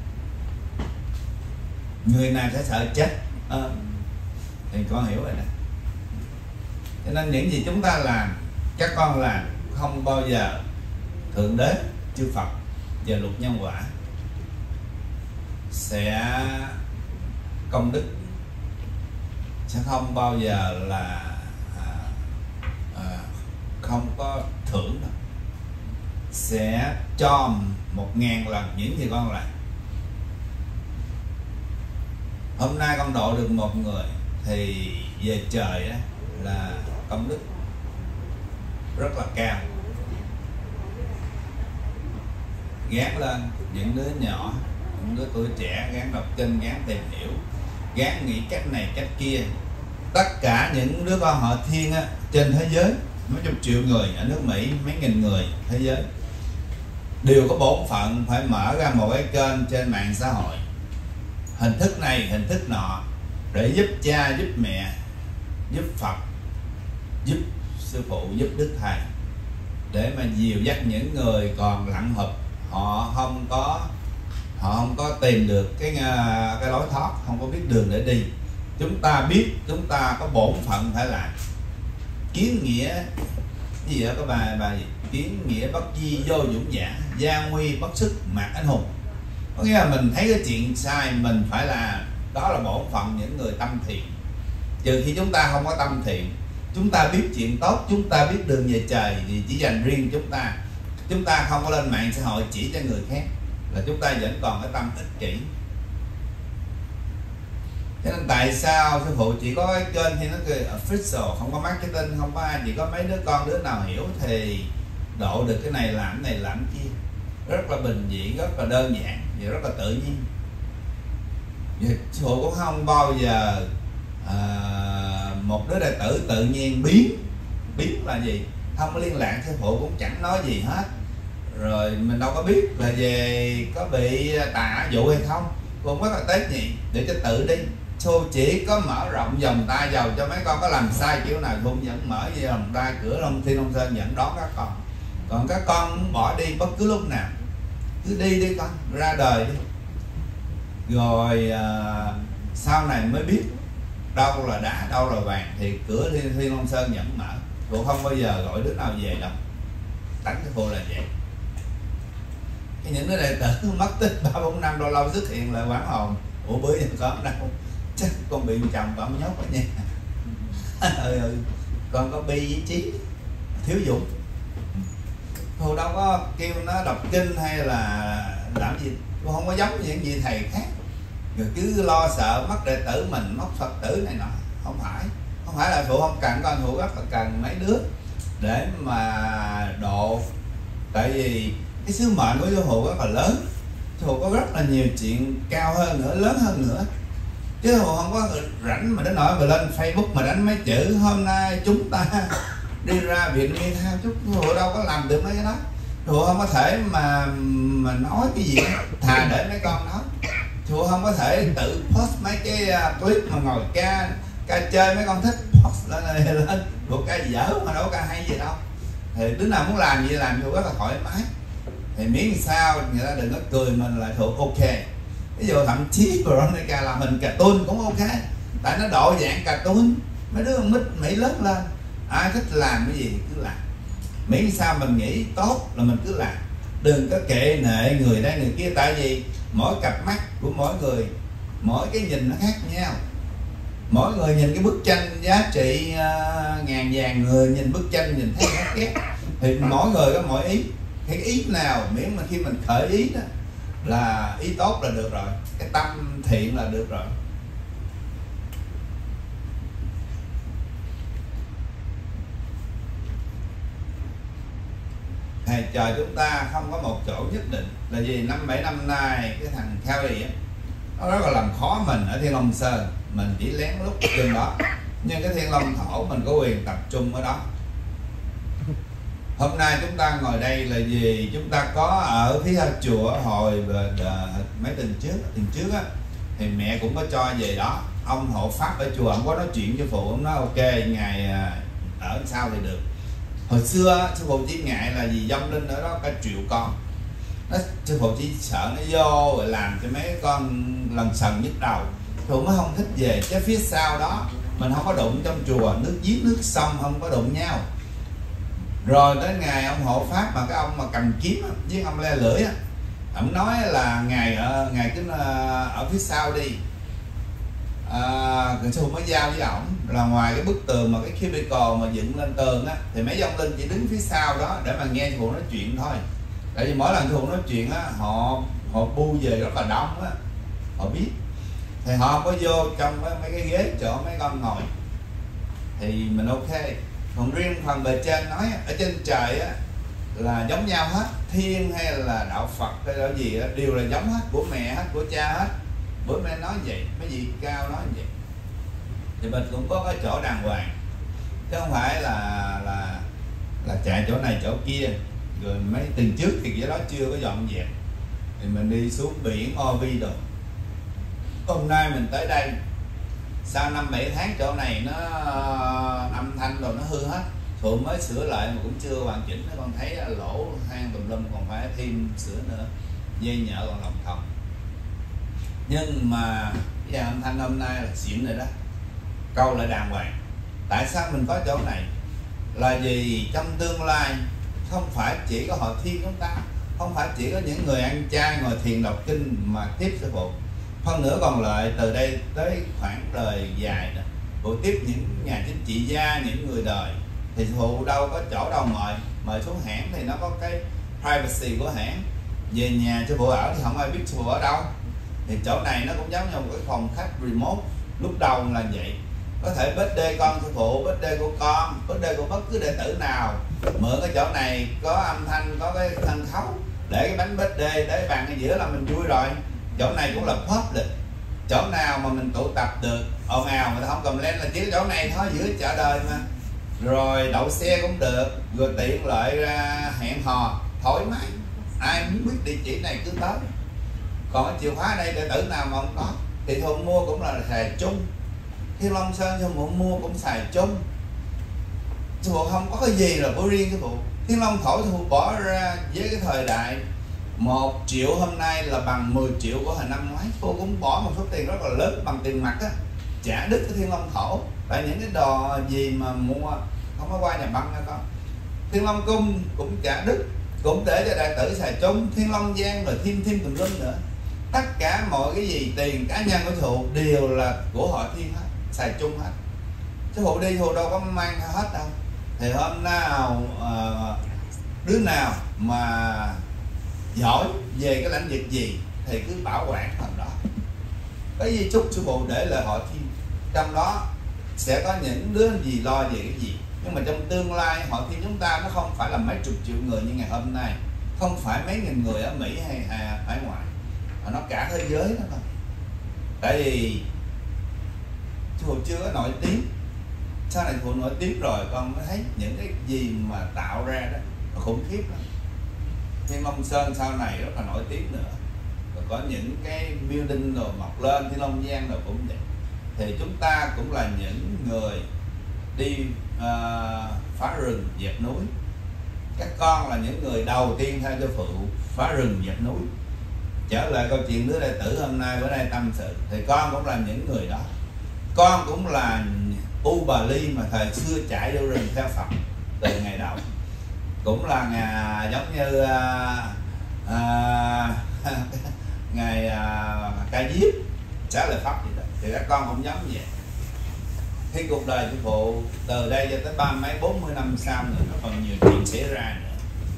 Người nào sẽ sợ chết à, thì con hiểu rồi nè. Cho nên những gì chúng ta làm, các con làm không bao giờ Thượng Đế, chư Phật và luật nhân quả sẽ công đức, sẽ không bao giờ là à, à, không có thưởng đâu, sẽ cho một ngàn lần những gì con làm. Hôm nay con độ được một người thì về trời á, là công đức rất là cao. Gán lên những đứa nhỏ, những đứa tuổi trẻ, gán đọc kinh, gán tìm hiểu, gán nghĩ cách này cách kia. Tất cả những đứa con họ thiên á, trên thế giới mấy chục triệu người, ở nước Mỹ mấy nghìn người thế giới, đều có bổn phận phải mở ra một cái kênh trên mạng xã hội, hình thức này hình thức nọ, để giúp cha, giúp mẹ, giúp Phật, giúp sư phụ, giúp đức thầy, để mà dìu dắt những người còn lặng hụp, họ không có họ không có tìm được cái cái lối thoát, không có biết đường để đi. Chúng ta biết chúng ta có bổn phận phải làm. Kiến nghĩa gì ở cái bài bài gì? Kiến nghĩa bất di vô dũng giả, gian nguy bất sức mạc anh hùng. Có nghĩa là mình thấy cái chuyện sai mình phải làm, đó là bổn phận những người tâm thiện. Trừ khi chúng ta không có tâm thiện, chúng ta biết chuyện tốt, chúng ta biết đường về trời thì chỉ dành riêng chúng ta, chúng ta không có lên mạng xã hội chỉ cho người khác, là chúng ta vẫn còn cái tâm ích kỷ. Cho nên tại sao sư phụ chỉ có cái kênh thì nó cười official, không có marketing, không có ai, chỉ có mấy đứa con đứa nào hiểu thì độ được cái này làm cái này làm cái kia, rất là bình dị, rất là đơn giản và rất là tự nhiên. Và sư phụ cũng không bao giờ à, một đứa đệ tử tự nhiên biến biến là gì, không có liên lạc, sư phụ cũng chẳng nói gì hết, rồi mình đâu có biết là về có bị tà dụ hay không, cũng rất là tế nhị để cho tự đi. Cô chỉ có mở rộng vòng tay vào cho mấy con có làm sai kiểu nào cũng vẫn mở vòng tay cửa Long Thiên Long Sơn dẫn đón các con. Còn các con muốn bỏ đi bất cứ lúc nào cứ đi đi con, ra đời đi. Rồi à, sau này mới biết đâu là đá đâu là vàng thì cửa Thiên, Thiên Long Sơn vẫn mở. Cô không bao giờ gọi đứa nào về đâu. Tánh cái cô là vậy. Cái những đứa đệ tử mất tích ba bốn năm lâu lâu xuất hiện là quán hồn. Ủa bữa giờ con đâu? Chắc con bị chồng con nhốt ở nhà. ừ, ừ. Con có bi với trí, thiếu dũng. Cô đâu có kêu nó đọc kinh hay là làm gì, cô không có giống những gì thầy khác. Rồi cứ lo sợ mất đệ tử mình, mất Phật tử này nọ. Không phải, không phải là phụ không cần, con phụ rất là cần mấy đứa để mà độ. Tại vì cái sứ mệnh của sư phụ rất là lớn, sư phụ có rất là nhiều chuyện cao hơn nữa, lớn hơn nữa, chứ sư phụ không có rảnh mà đến nỗi mà lên Facebook mà đánh mấy chữ hôm nay chúng ta đi ra Việt Nam theo chút. Sư phụ đâu có làm được mấy cái đó, sư phụ không có thể mà mà nói cái gì đó. Thà để mấy con nói, sư phụ không có thể tự post mấy cái clip mà ngồi ca ca chơi mấy con thích post lên lên lên bộ ca dở mà đâu có ca hay gì đâu. Thì đứa nào muốn làm gì làm, sư phụ rất là thoải mái. Thì miễn sao người ta đừng có cười mình là thuộc ok. Ví dụ thậm chí Veronica làm hình cartoon cũng ok, tại nó độ dạng cartoon. Mấy đứa con nít Mỹ lớn lên, ai thích làm cái gì cứ làm, miễn sao mình nghĩ tốt là mình cứ làm, đừng có kệ nệ người đây người kia. Tại vì mỗi cặp mắt của mỗi người, mỗi cái nhìn nó khác nhau. Mỗi người nhìn cái bức tranh giá trị uh, ngàn vàng, người nhìn bức tranh nhìn thấy khác ghét. Thì mỗi người có mỗi ý. Cái ý nào miễn mà khi mình khởi ý đó là ý tốt là được rồi, cái tâm thiện là được rồi. thầy chờ chúng ta không có một chỗ nhất định. Là vì năm bảy năm nay cái thằng Kelly á, nó rất là làm khó mình ở Thiên Long Sơn. Mình chỉ lén lút trên đó, nhưng cái Thiên Long Thổ mình có quyền tập trung ở đó. Hôm nay chúng ta ngồi đây là vì chúng ta có ở phía chùa hồi mấy tuần trước tuần trước á, thì mẹ cũng có cho về đó. Ông hộ pháp ở chùa ông có nói chuyện với phụ, ông nói ok ngài ở sao thì được. Hồi xưa sư phụ chỉ ngại là vì vong linh ở đó cả triệu con, nó sư phụ chỉ sợ nó vô rồi làm cho mấy con lần sần nhức đầu, sư phụ mới không thích về. Chứ phía sau đó mình không có đụng trong chùa, nước giếng nước sông không có đụng nhau. Rồi tới ngày ông hộ pháp mà cái ông mà cầm kiếm á, với ông le lưỡi á, ông nói là ngài ở ngài cứ ở phía sau đi. À, sư phụ mới giao với ổng là ngoài cái bức tường mà cái cubicle mà dựng lên tường á, thì mấy vong linh chỉ đứng phía sau đó để mà nghe sư phụ nói chuyện thôi. Tại vì mỗi lần sư phụ nói chuyện á, họ họ bu về rất là đông á, họ biết, thì họ không có vô trong mấy cái ghế chỗ mấy con ngồi thì mình ok. Còn riêng phần bề trên nói ở trên trời á là giống nhau hết, thiên hay là đạo Phật hay là gì á, đều là giống hết, của mẹ hết, của cha hết. Bữa mẹ nói vậy, mấy vị cao nói vậy, thì mình cũng có cái chỗ đàng hoàng, chứ không phải là là là chạy chỗ này chỗ kia. Rồi mấy tuần trước thì cái đó chưa có dọn dẹp, thì mình đi xuống biển o vi rồi. Hôm nay mình tới đây sau năm bảy tháng chỗ này nó âm thanh rồi nó hư hết, Phụ mới sửa lại mà cũng chưa hoàn chỉnh. Nó con thấy lỗ hang tùm lum, còn phải thêm sửa nữa, dây nhợ còn lòng thòng. Nhưng mà cái dàn âm thanh hôm nay là xịn rồi đó, câu lại đàng hoàng. Tại sao mình có chỗ này? Là vì trong tương lai không phải chỉ có hội thiên chúng ta, không phải chỉ có những người ăn chay ngồi thiền đọc kinh mà tiếp sư phụ. Hơn nữa còn lại từ đây tới khoảng đời dài nữa, phụ tiếp những nhà chính trị gia, những người đời. Thì phụ đâu có chỗ đâu mời, mời xuống hãng thì nó có cái privacy của hãng. Về nhà sư phụ ở thì không ai biết sư phụ ở đâu. Thì chỗ này nó cũng giống như một cái phòng khách remote. Lúc đầu là vậy, có thể birthday con sư phụ, birthday của con, birthday của bất cứ đệ tử nào, mượn cái chỗ này có âm thanh, có cái sân khấu, để cái bánh birthday, để bàn ở giữa là mình vui rồi. Chỗ này cũng là public, chỗ nào mà mình tụ tập được ồn ào người ta không cầm lên là chỉ chỗ này thôi, giữa chợ đời mà. Rồi đậu xe cũng được, rồi tiện lợi ra hẹn hò thoải mái, ai muốn biết địa chỉ này cứ tới. Còn cái chìa khóa ở đây đệ tử nào mà không có thì Thuận mua cũng là xài chung, Thiên Long Sơn sư phụ mua cũng xài chung. Sư phụ không có cái gì là của riêng sư phụ. Thiên Long Thổ sư phụ bỏ ra với cái thời đại một triệu hôm nay là bằng mười triệu của hồi năm ngoái. Cô cũng bỏ một số tiền rất là lớn bằng tiền mặt á, trả đứt cái Thiên Long Thổ. Tại những cái đồ gì mà mua không có qua nhà băng nữa con. Thiên Long Cung cũng trả đứt, cũng để cho đại tử xài chung. Thiên Long Giang rồi thêm thêm tùm lum nữa. Tất cả mọi cái gì tiền cá nhân của sư phụ đều là của hội thiên hết, xài chung hết. Sư phụ đi sư phụ đâu có mang hết đâu. Thì hôm nào uh, đứa nào mà giỏi về cái lãnh vực gì thì cứ bảo quản phần đó. Cái gì chúc sư phụ để lại hội thiên, trong đó sẽ có những đứa gì lo về cái gì. Nhưng mà trong tương lai hội thiên chúng ta nó không phải là mấy chục triệu người như ngày hôm nay, không phải mấy nghìn người ở Mỹ hay hải ngoại, mà nó cả thế giới đó thôi. Tại vì sư phụ chưa có nổi tiếng, sau này sư phụ nổi tiếng rồi con mới thấy những cái gì mà tạo ra đó nó khủng khiếp lắm. Thiên Long Sơn sau này rất là nổi tiếng nữa, rồi có những cái building rồi mọc lên, Thiên Long Giang rồi cũng vậy. Thì chúng ta cũng là những người đi uh, phá rừng dẹp núi. Các con là những người đầu tiên theo cho phụ phá rừng dẹp núi. Trở lại câu chuyện đứa đệ tử hôm nay bữa nay tâm sự, thì con cũng là những người đó. Con cũng là U Bà Ly mà thời xưa chạy vô rừng theo Phật từ ngày đầu. Cũng là ngày giống như uh, uh, ngày uh, Ca Diếp trả lời Pháp gì đó. Thì các con cũng giống vậy. Khi cuộc đời sư phụ từ đây cho tới ba mấy bốn mươi năm sau nữa, nó còn nhiều chuyện xảy ra nữa.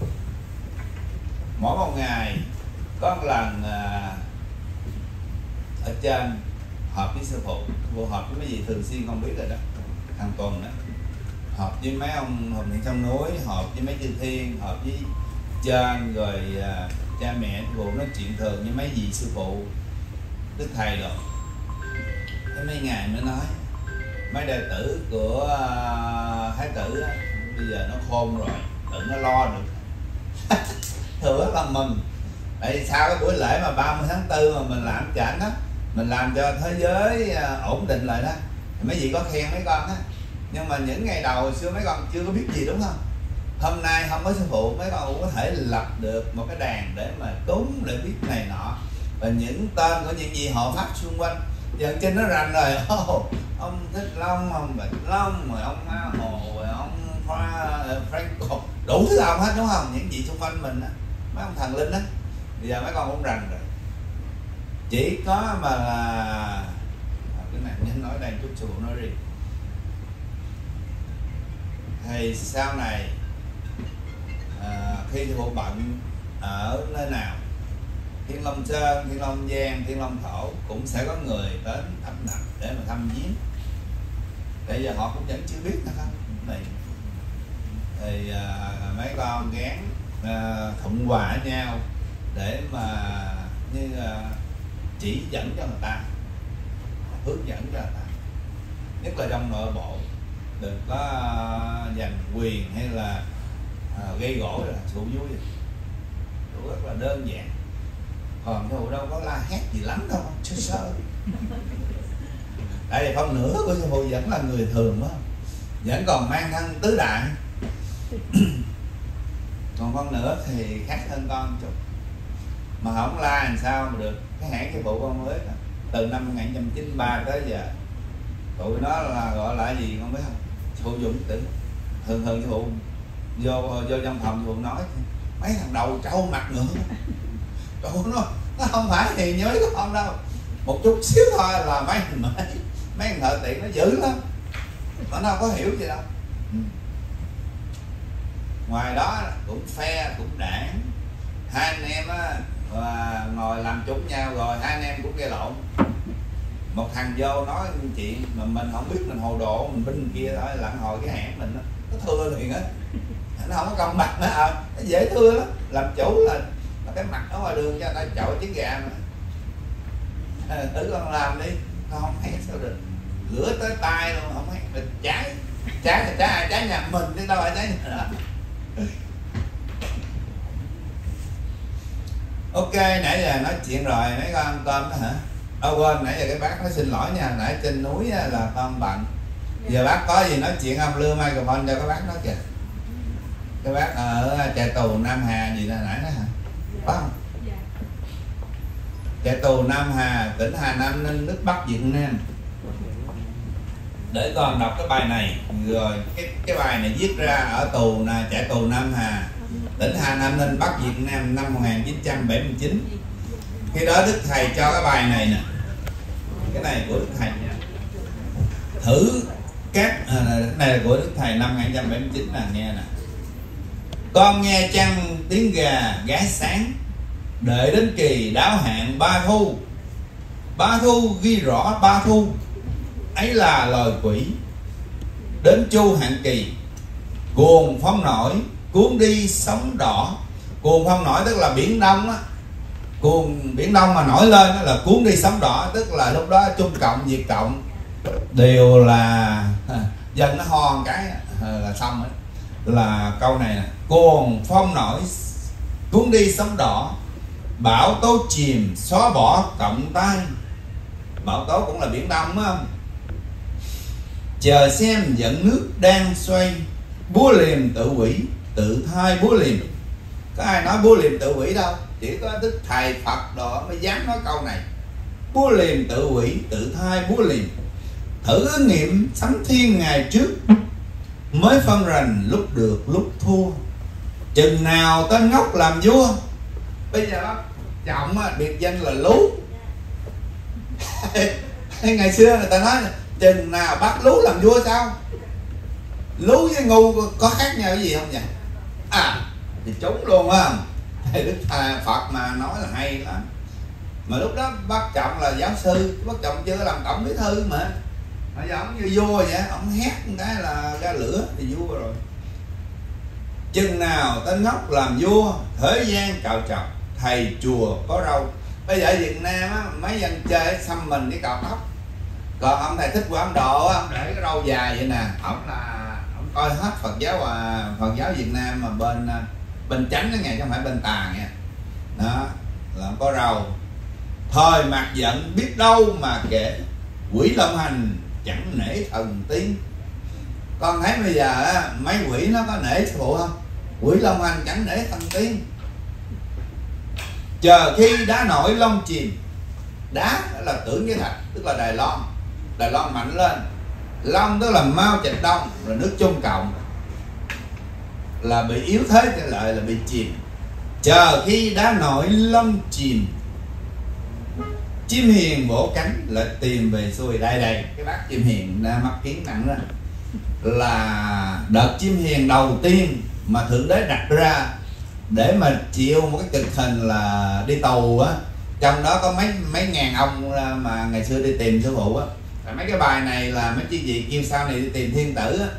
Mỗi một ngày có một lần uh, ở trên họp với sư phụ, sư phụ họp với mấy gì thường xuyên không biết rồi đó, hàng tuần đó, họp với mấy ông họp những trong núi, họp với mấy chư thiên, họp với trên rồi à, cha mẹ sư phụ nói chuyện thường như mấy vị sư phụ đức thầy rồi. Thế mấy ngày mới nói mấy đệ tử của uh, thái tử á, bây giờ nó khôn rồi, tự nó lo được. Thừa rất là mừng. Tại vì sau cái buổi lễ mà ba mươi tháng tư mà mình làm chảnh á, mình làm cho thế giới uh, ổn định lại đó, thì mấy vị có khen mấy con á. Nhưng mà những ngày đầu hồi xưa mấy con chưa có biết gì, đúng không? Hôm nay không có sư phụ, mấy con cũng có thể lập được một cái đàn để mà cúng, để biết này nọ, và những tên của những vị hộ pháp xung quanh. Giờ trên nó rành rồi, oh, ông Thích Long, ông Bạch Long, rồi ông Ma Hồ, rồi ông Franco, đủ thứ ông hết, đúng không? Những vị xung quanh mình á, mấy ông thần linh á, bây giờ mấy con cũng rành rồi. Chỉ có mà là cái này nhân nói đây chút sư phụ nói đi. Thì sau này à, khi sư phụ bận ở nơi nào, Thiên Long Sơn, Thiên Long Giang, Thiên Long Thổ, cũng sẽ có người đến thăm nặng để mà thăm viếng. Bây giờ họ cũng vẫn chưa biết nữa không này. Thì à, mấy con gán à, thuận hòa nhau để mà như à, chỉ dẫn cho người ta, hướng dẫn cho người ta, nhất là trong nội bộ. Đừng có uh, giành quyền hay là uh, gây gỗ là sự vui, đủ rất là đơn giản. Còn sư phụ đâu có la hét gì lắm đâu, chứ sơ. Tại vì phân nửa của sư phụ vẫn là người thường đó, vẫn còn mang thân tứ đại. Còn phân nửa thì khác hơn con chút. Mà không la làm sao mà được. Cái hãng sư phụ con mới đó, từ năm một nghìn chín trăm chín mươi ba tới giờ, tụi nó là gọi là gì không biết không? Sư phụ dùng tử thường thường sư phụ vô vô trong phòng sư phụ nói mấy thằng đầu trâu mặt ngựa, tụi nó nó không phải thì nhớ con đâu, một chút xíu thôi là mấy thằng mấy mấy thằng thợ tiện nó dữ lắm, nó đâu có hiểu gì đâu. Ừ. Ngoài đó cũng phe cũng đảng, hai anh em á và ngồi làm chung nhau rồi hai anh em cũng gây lộn. Một thằng vô nói chuyện mà mình không biết, mình hồ đồ, mình binh kia thôi, lặn hồi cái hãng mình đó, nó thưa liền á, nó không có công bằng á, à, nó dễ thưa lắm. Làm chủ là, là cái mặt ở ngoài đường cho người ta chọi trứng gà mà, à, thử con làm đi, không thấy sao được, lửa tới tay luôn không thấy, mình trái trái là trái ai, trái nhà mình chứ đâu phải trái nhà đó. Ok, nãy giờ nói chuyện rồi, mấy con ăn cơm đó hả? Ờ quên, nãy giờ cái bác nói xin lỗi nha, nãy trên núi là con bận. Giờ bác có gì nói chuyện không, lưu microphone cho các bác nói kìa. Cái bác ở trại tù Nam Hà gì là nãy đó hả? Có không? Trại tù Nam Hà, tỉnh Hà Nam, Ninh, nước Bắc Việt Nam. Để con đọc cái bài này, rồi cái cái bài này viết ra ở tù là trại tù Nam Hà, tỉnh Hà Nam, Ninh, Bắc Việt Nam năm một nghìn chín trăm bảy mươi chín. Khi đó Đức Thầy cho cái bài này nè, cái này của Đức Thầy nha. Thử các à, cái này là của Đức Thầy năm một nghìn chín trăm bảy mươi chín là nghe nè. Con nghe chăng tiếng gà gáy sáng, đợi đến kỳ đáo hạn ba thu. Ba thu ghi rõ ba thu, ấy là lời quỷ. Đến chu hạn kỳ, cuồng phong nổi, cuốn đi sóng đỏ. Cuồng phong nổi tức là biển Đông á, cuồng biển Đông mà nổi lên đó là cuốn đi sóng đỏ, tức là lúc đó Trung Cộng, Việt Cộng đều là dân nó ho một cái là xong ấy. Là câu này nè, cuồng phong nổi cuốn đi sóng đỏ, bão tố chìm xóa bỏ Cộng tay. Bão tố cũng là biển Đông á. Chờ xem dẫn nước đang xoay, búa liềm tự quỷ, tự thai búa liềm. Có ai nói búa liềm tự quỷ đâu, chỉ có Đức Thầy Phật đó mới dám nói câu này. Búa liềm tự quỷ, tự thai búa liềm. Thử ứng nghiệm sấm thiên ngày trước, mới phân rành lúc được lúc thua. Chừng nào tên ngốc làm vua. Bây giờ đó trọng biệt danh là lú. Ngày xưa người ta nói chừng nào bắt lú làm vua sao? Lú với ngu có khác nhau cái gì không nhỉ? À thì trúng luôn á. Thầy Đức Thầy Phật mà nói là hay lắm. Mà lúc đó bác Trọng là giáo sư, bác Trọng chưa làm tổng bí thư mà. Bây giờ ông như vua vậy, ông hét một cái là ra lửa thì vua rồi. chừng nào tên ngốc làm vua, thế gian cạo trọc, thầy chùa có râu. Bây giờ ở Việt Nam á, mấy dân chơi xăm mình cái cạo tóc. Còn ông thầy Thích của Ấn Độ á, để cái râu dài vậy nè, ổng là ổng coi hết Phật giáo và Phật giáo Việt Nam mà bên bên chánh đó nghe, chứ không phải bên tà nha. Đó, là ổng có râu. Thời mặt giận biết đâu mà kể, quỷ long hành chẳng nể thần tiên. Con thấy bây giờ á, mấy quỷ nó có nể sư phụ không? Quỷ long hành chẳng nể thần tiên. Chờ khi đá nổi long chìm. Đá là tưởng với thạch, tức là Đài Loan. Đài Loan mạnh lên. Long tức là Mao Trạch Đông, rồi nước Trung Cộng là bị yếu thế, cái lợi là bị chìm. Chờ khi đá nổi long chìm, chim hiền vỗ cánh lại tìm về xuôi. Đây đây, cái bác chim hiền đã mắc kiến nặng đó, là đợt chim hiền đầu tiên mà Thượng Đế đặt ra để mà chịu một cái kịch hình là đi tù á. Trong đó có mấy mấy ngàn ông mà ngày xưa đi tìm sư phụ á. Mấy cái bài này là mấy chị vị kêu sau này đi tìm thiên tử á.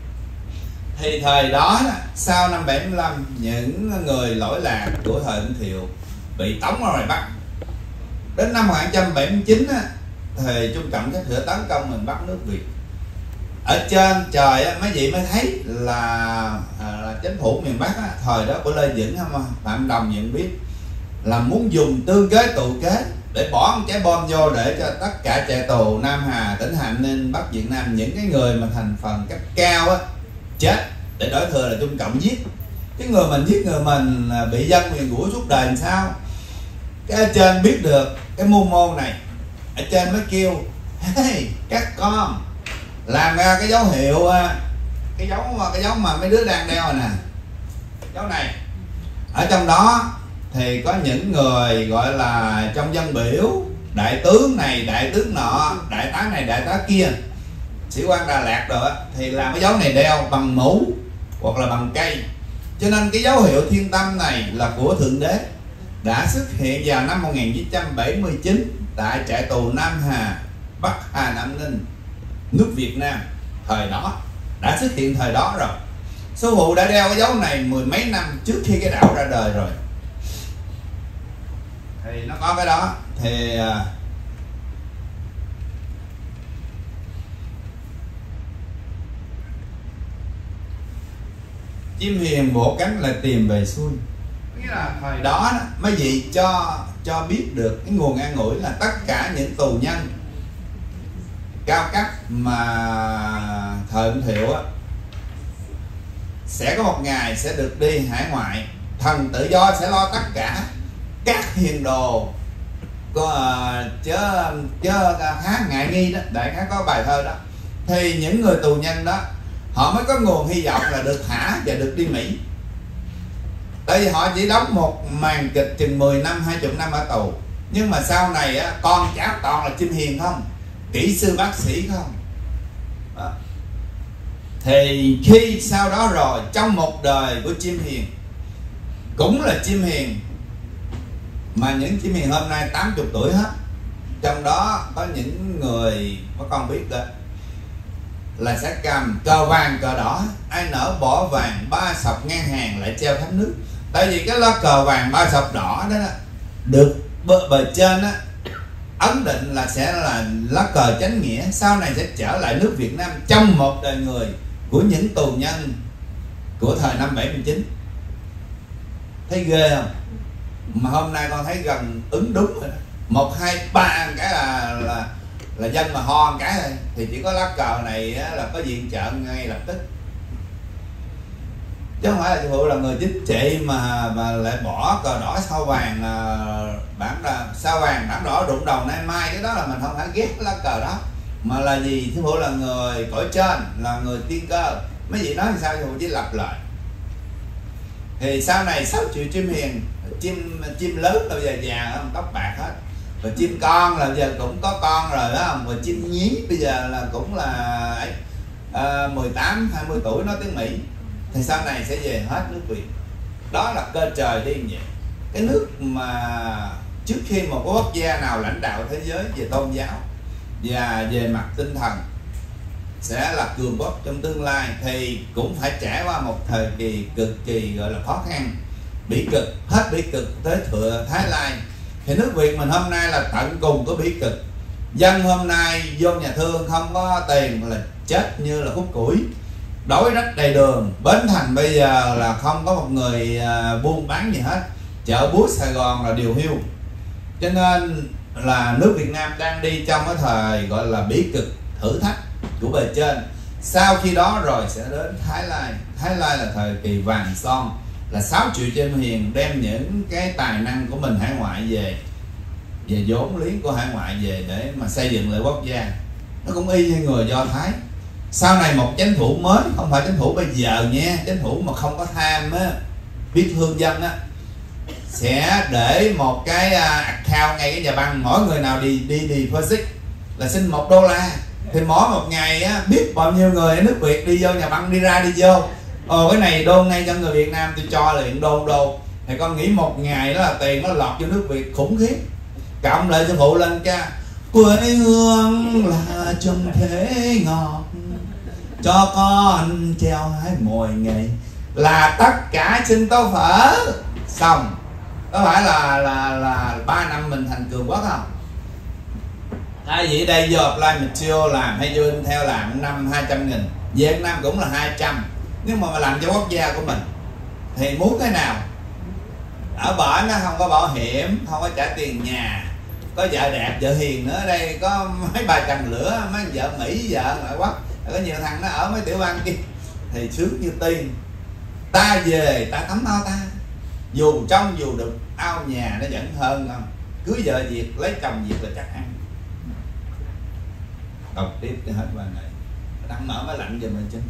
Thì thời đó, sau năm bảy mươi lăm, những người lỗi lạc của thời Nguyễn Thiệu bị tống ra ngoài Bắc. Đến năm một nghìn chín trăm bảy mươi chín á, thì Trung Cộng các sửa tấn công miền Bắc nước Việt. Ở trên trời á, mấy vị mới thấy là, à, là chính phủ miền Bắc á, thời đó của Lê Duẩn không, Phạm Đồng nhận biết là muốn dùng tương kế tụ kế để bỏ một trái bom vô để cho tất cả trại tù Nam Hà, tỉnh Hà Ninh, Bắc Việt Nam, những cái người mà thành phần cấp cao á chết, để đổi thừa là Trung Cộng giết. Cái người mình giết người mình bị dân nguyền rủa suốt đời làm sao? Cái ở trên biết được cái mưu mô này, ở trên mới kêu hey, các con làm ra cái dấu hiệu, cái dấu cái dấu mà mấy đứa đang đeo rồi nè, dấu này. Ở trong đó thì có những người gọi là trong dân biểu, đại tướng này, đại tướng nọ, đại tá này, đại tá kia, sĩ quan Đà Lạt rồi á, thì làm cái dấu này đeo bằng mũ hoặc là bằng cây. Cho nên cái dấu hiệu thiên tâm này là của Thượng Đế, đã xuất hiện vào năm một nghìn chín trăm bảy mươi chín tại trại tù Nam Hà, Bắc Hà, Nam Ninh, nước Việt Nam. Thời đó đã xuất hiện, thời đó rồi. Sư phụ đã đeo cái dấu này mười mấy năm trước khi cái đạo ra đời rồi. Thì nó có cái đó. Thì chim hiền vỗ cánh lại tìm về xuôi. Nghĩa là thời đó, đó mấy vị cho cho biết được cái nguồn an ủi là tất cả những tù nhân cao cấp mà thời Nguyễn Thiệu á, sẽ có một ngày sẽ được đi hải ngoại, thần tự do sẽ lo tất cả. Các hiền đồ có chớ chớ khá ngại nghi đó, đại khá có bài thơ đó. Thì những người tù nhân đó họ mới có nguồn hy vọng là được thả và được đi Mỹ. Tại vì họ chỉ đóng một màn kịch chừng mười năm, hai mươi năm ở tù. Nhưng mà sau này á, con cháu toàn là chim hiền không, kỹ sư bác sĩ không. Đó. Thì khi sau đó rồi, trong một đời của chim hiền, cũng là chim hiền, mà những chim hiền hôm nay tám mươi tuổi hết. Trong đó có những người có con biết đó, là sẽ cầm cờ vàng cờ đỏ, ai nở bỏ vàng ba sọc ngang hàng lại treo khắp nước. Tại vì cái lá cờ vàng ba sọc đỏ đó, đó được bờ, bờ trên á, ấn định là sẽ là lá cờ chánh nghĩa, sau này sẽ trở lại nước Việt Nam trong một đời người của những tù nhân của thời năm bảy mươi chín. Thấy ghê không? Mà hôm nay con thấy gần ứng đúng rồi đó. Một hai ba cái là là là dân mà ho một cái thôi thì chỉ có lá cờ này á, là có viện trợ ngay lập tức. Chứ không phải là sư phụ là người chính trị mà mà lại bỏ cờ đỏ sao vàng, bản là sao vàng bản đỏ đụng đầu nay mai. Cái đó là mình không phải ghét lá cờ đó, mà là gì? Sư phụ là người cõi trên, là người tiên cơ. Mấy vị nói thì sao? Sư phụ chỉ lặp lại. Thì sau này sáu triệu chim hiền, chim chim lớn là bây giờ già không, tóc bạc hết. Và chim con là bây giờ cũng có con rồi đó không? Và chim nhí bây giờ là cũng là ấy, à, mười tám, hai mươi tuổi nói tiếng Mỹ. Thì sau này sẽ về hết nước Việt. Đó là cơ trời đi vậy. Cái nước mà trước khi một quốc gia nào lãnh đạo thế giới về tôn giáo và về mặt tinh thần sẽ là cường quốc trong tương lai, thì cũng phải trải qua một thời kỳ cực kỳ gọi là khó khăn, bỉ cực, hết bỉ cực tới thừa Thái Lai. Thì nước Việt mình hôm nay là tận cùng của bỉ cực. Dân hôm nay vô nhà thương không có tiền là chết như là khúc củi, đói rách đầy đường. Bến Thành bây giờ là không có một người uh, buôn bán gì hết, chợ búa Sài Gòn là điều hiu. Cho nên là nước Việt Nam đang đi trong cái thời gọi là bỉ cực, thử thách của bề trên. Sau khi đó rồi sẽ đến Thái Lai. Thái Lai là thời kỳ vàng son, là sáu triệu trên hiền đem những cái tài năng của mình hải ngoại về, về vốn liếng của hải ngoại về để mà xây dựng lại quốc gia. Nó cũng y như người Do Thái. Sau này một chính phủ mới, không phải chính phủ bây giờ nha, chính phủ mà không có tham á, biết thương dân á, sẽ để một cái account ngay cái nhà băng, mỗi người nào đi đi deposit là xin một đô la, thì mỗi một ngày á, biết bao nhiêu người ở nước Việt đi vô nhà băng, đi ra đi vô. Ồ, cái này đô ngay cho người Việt Nam, tôi cho liền đô đô. Thì con nghĩ một ngày đó là tiền nó lọt vô nước Việt khủng khiếp. Cộng lại cho phụ lên ca quê hương là trồng thế ngọt, cho con treo hái mỗi ngày, là tất cả xin tố phở xong. Có phải là là là ba năm mình thành cường quốc không? Thay vì đây vô apply material làm hay vô theo làm năm hai trăm nghìn, Việt Nam cũng là hai trăm. Nếu mà, mà làm cho quốc gia của mình thì muốn cái nào? Ở bển nó không có bảo hiểm, không có trả tiền nhà, có vợ đẹp vợ hiền nữa. Đây có mấy bà chằn lửa, mấy vợ Mỹ vợ ngoại quốc, có nhiều thằng nó ở mấy tiểu bang kia thì sướng như tiên. Ta về ta tắm ao ta, dù trong dù đục ao nhà nó vẫn hơn không? Cưới vợ Việt lấy chồng Việt là chắc ăn. Đọc tiếp cái hết bài này, đang mở máy lạnh giùm mình chứ.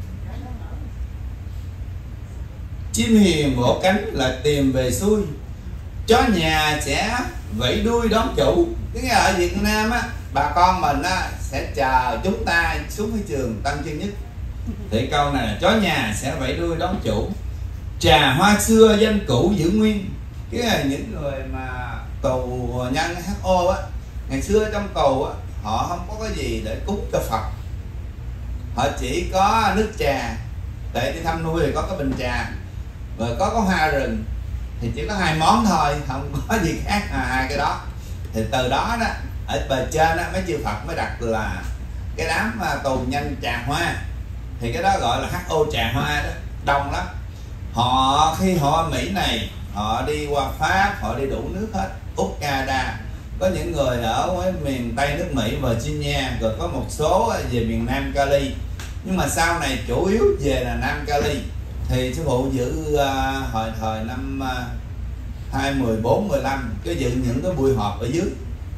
Chim hiền vỗ cánh là tìm về xuôi, chó nhà sẽ vẫy đuôi đón chủ. Cái nghe ở Việt Nam á, bà con mình á sẽ chờ chúng ta xuống cái trường Tân Chương Nhất. Thì câu này là chó nhà sẽ vẫy đuôi đón chủ. Trà hoa xưa danh cũ giữ nguyên. Cái là những người mà tù nhân hát o á, ngày xưa trong tù á, họ không có cái gì để cúng cho Phật, họ chỉ có nước trà. Để đi thăm nuôi thì có cái bình trà, rồi có có hoa rừng, thì chỉ có hai món thôi, không có gì khác à, hai cái đó. Thì từ đó đó ở bề trên đó, mấy chư Phật mới đặt là cái đám tù nhân trà hoa, thì cái đó gọi là hát o trà hoa đó, đông lắm. Họ khi họ ở Mỹ này, họ đi qua Pháp, họ đi đủ nước hết, Úc, Canada, có những người ở miền Tây nước Mỹ, Virginia, rồi có một số về miền Nam Cali, nhưng mà sau này chủ yếu về là Nam Cali. Thì sư phụ giữ uh, hồi thời năm uh, hai mười bốn mười lăm cái dự những cái buổi họp ở dưới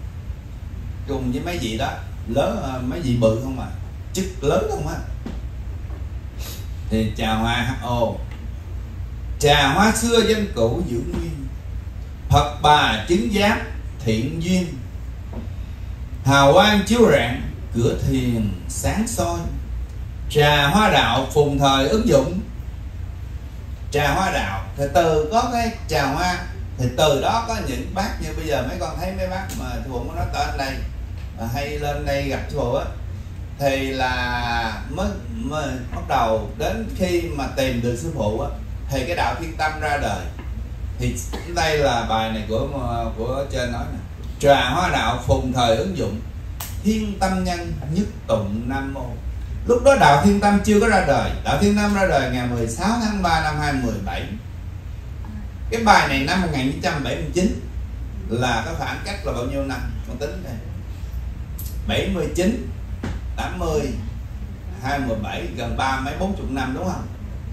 cùng với mấy vị đó lớn, uh, mấy vị bự không à, chức lớn không á. Thì trà hoa hát o, trà hoa xưa danh cũ giữ nguyên, Phật bà chứng giám thiện duyên, hào quang chiếu rạng cửa thiền sáng soi, trà hoa đạo phùng thời ứng dụng. Trà hoa đạo thì từ có cái trà hoa, thì từ đó có những bác như bây giờ mấy con thấy mấy bác mà sư phụ có nói tên đây hay lên đây gặp sư phụ á, thì là mới, mới bắt đầu đến khi mà tìm được sư phụ á, thì cái đạo Thiên Tâm ra đời. Thì đây là bài này của của trên nói nè: trà hoa đạo phùng thời ứng dụng, thiên tâm nhân nhất tụng nam mô. Lúc đó đạo Thiên Tâm chưa có ra đời. Đạo Thiên Tâm ra đời ngày mười sáu tháng ba năm hai nghìn không trăm mười bảy. Cái bài này năm một nghìn chín trăm bảy mươi chín, là cái khoảng cách là bao nhiêu năm? Con tính đây, bảy mươi chín, tám mươi, hai mươi bảy, gần ba mấy bốn chục năm đúng không?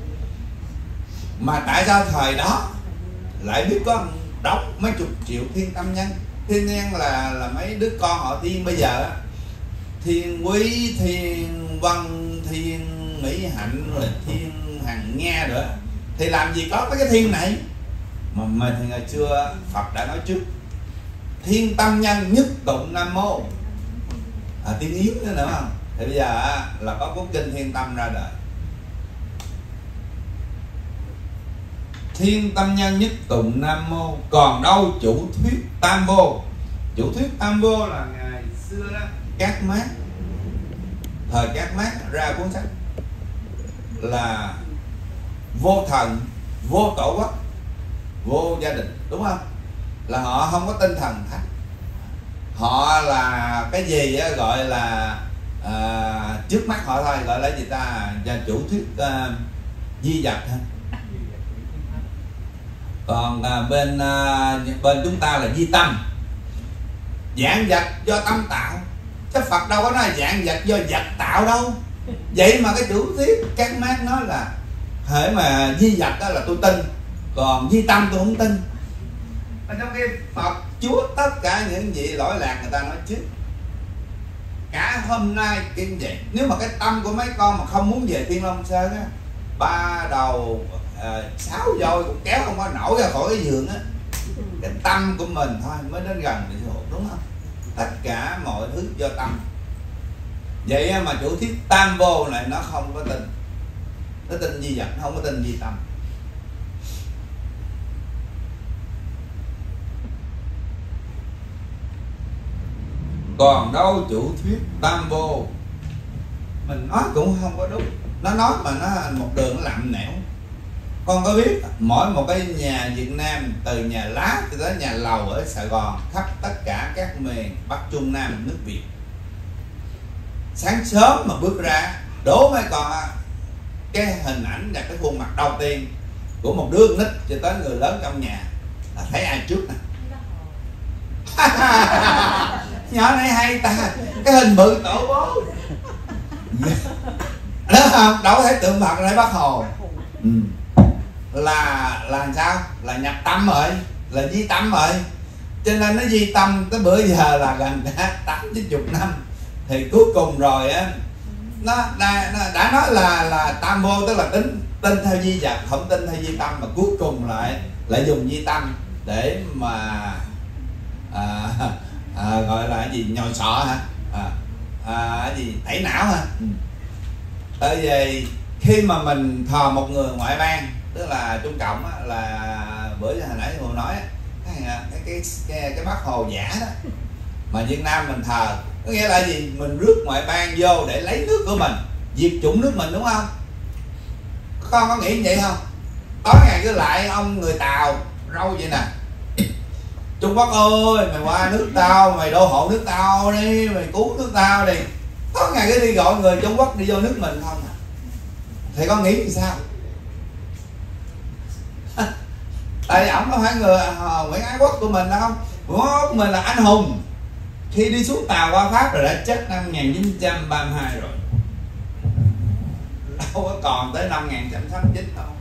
Mà tại sao thời đó lại biết có đóng mấy chục triệu thiên tâm nhân? Thiên nhân là là mấy đứa con họ Thiên bây giờ, Thiên Quý, Thiên Văn, Thiên Mỹ Hạnh, rồi Thiên Hằng Nga nữa. Thì làm gì có mấy cái thiên này? Mà mình thì ngày xưa Phật đã nói trước: thiên tâm nhân nhất tụng nam mô. À, tiếng Yến nữa nữa không? Thì bây giờ là có cuốn kinh Thiên Tâm ra đời. Thiên tâm nhân nhất tụng nam mô, còn đâu chủ thuyết tam vô. Chủ thuyết tam vô là ngày xưa đó các mát thời các Mác ra cuốn sách là vô thần, vô tổ quốc, vô gia đình, đúng không? Là họ không có tinh thần thánh. Họ là cái gì á, gọi là à, trước mắt họ thôi, gọi là gì ta, và chủ thuyết à, di vật ha. Còn à, bên à, bên chúng ta là di tâm, dạng vật do tâm tạo, chứ Phật đâu có nói dạng vật do vật tạo đâu. Vậy mà cái chủ thuyết các Mác nói là hễ mà di vật đó là tôi tin, còn di tâm tôi không tin. Ở trong cái Phật Chúa tất cả những gì lỗi lạc người ta nói trước. Cả hôm nay kinh vậy, nếu mà cái tâm của mấy con mà không muốn về Thiên Long Sơn á, ba đầu à, sáu voi cũng kéo không có nổi ra khỏi cái giường á. Cái tâm của mình thôi mới đến gần địa ngục, đúng không? Tất cả mọi thứ do tâm. Vậy mà chủ thuyết tam vô này nó không có tin, nó tin di vật, nó không có tin di tâm. Còn đâu chủ thuyết tam vô, mình nói cũng không có đúng. Nó nói mà nó một đường nó lặn nẻo. Con có biết mỗi một cái nhà Việt Nam, từ nhà lá cho tới nhà lầu ở Sài Gòn, khắp tất cả các miền Bắc Trung Nam nước Việt, sáng sớm mà bước ra đố mấy con cái hình ảnh và cái khuôn mặt đầu tiên của một đứa nít cho tới người lớn trong nhà là thấy ai trước nè. Nhỏ này hay ta, cái hình bự tổ bố đó không, đâu có thể tượng Phật để Bác Hồ. Ừ. là là sao, là nhập tâm rồi, là di tâm rồi, cho nên nó di tâm tới bữa giờ là gần tám chín chục năm. Thì cuối cùng rồi á, nó đã, nó đã nói là là tam vô, tức là tính tin theo di vật, không tin theo di tâm, mà cuối cùng lại lại dùng di tâm để mà à, à, gọi là cái gì, nhồi sọ hả, à, à, cái gì tẩy não hả. Tại vì khi mà mình thờ một người ngoại bang, tức là Trung Cộng á, là bữa hồi nãy Hồ nói cái cái cái cái, cái Bác Hồ giả đó, mà Việt Nam mình thờ, có nghĩa là gì, mình rước ngoại bang vô để lấy nước của mình, diệt chủng nước mình, đúng không? Con có nghĩ vậy không? Tối ngày cứ lại ông người Tàu râu vậy nè, Trung Quốc ơi mày qua nước tao, mày đô hộ nước tao đi, mày cứu nước tao đi. Tối ngày cứ đi gọi người Trung Quốc đi vô nước mình không à. Thì con nghĩ thì sao? Tại vì ổng không phải người uh, Nguyễn Ái Quốc của mình đâu, Nguyễn Ái Quốc của mình là anh hùng, khi đi xuống tàu qua Pháp rồi đã chết năm một nghìn chín trăm ba mươi hai rồi, đâu có còn tới năm một nghìn chín trăm sáu mươi chín đâu.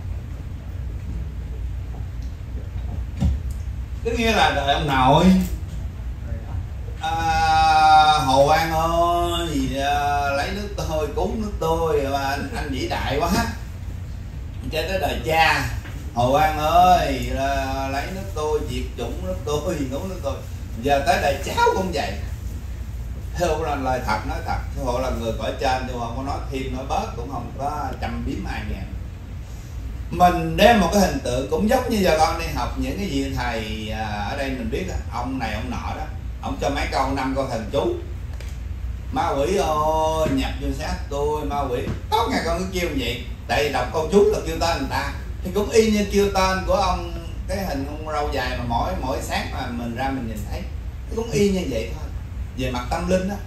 Tức nghĩa là đời ông nội à, Hồ An ơi gì à, lấy nước tôi, cứu nước tôi, mà anh, anh vĩ đại quá. Cho tới đời cha Hồ An ơi là, lấy nước tôi, diệt chủng nước tôi, cứu nước tôi. Giờ tới đời cháu cũng vậy. Thưa hộ là lời thật, nói thật. Thưa hộ là người cõi trên, thưa hộ không có nói thêm nói bớt, cũng không có chăm biếm ai nghe. Mình đem một cái hình tượng cũng giống như giờ con đi học những cái gì thầy à, ở đây mình biết ông này ông nọ đó, ông cho mấy câu năm câu thần chú, ma quỷ ơi nhập vô xác tôi, ma quỷ, tối ngày con cứ kêu vậy. Tại vì đọc câu chú là kêu tên người ta, thì cũng y như kêu tên của ông, cái hình ông râu dài mà mỗi mỗi sáng mà mình ra mình nhìn thấy, cũng y như vậy thôi. Về mặt tâm linh đó,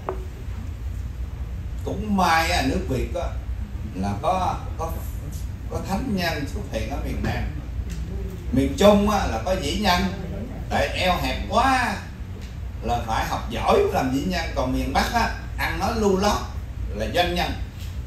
cũng may à, nước Việt đó, là có có có thánh nhân xuất hiện ở miền Nam. Miền Trung á, là có vĩ nhân, tại eo hẹp quá là phải học giỏi làm vĩ nhân. Còn miền Bắc á, ăn nói lưu lót là doanh nhân.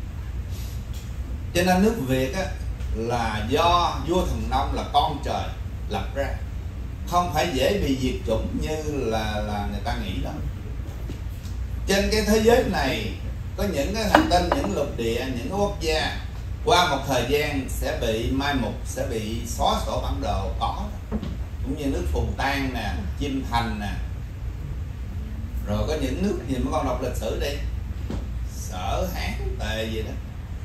Cho nên nước Việt á, là do vua Thần Nông là con trời lập ra, không phải dễ bị diệt chủng như là là người ta nghĩ đâu. Trên cái thế giới này có những cái hành tinh, những lục địa, những cái quốc gia qua một thời gian sẽ bị mai một, sẽ bị xóa sổ bản đồ có, cũng như nước Phù Tang nè, Chim Thành nè, rồi có những nước gì mà con đọc lịch sử đi, Sở Hán Tề gì đó.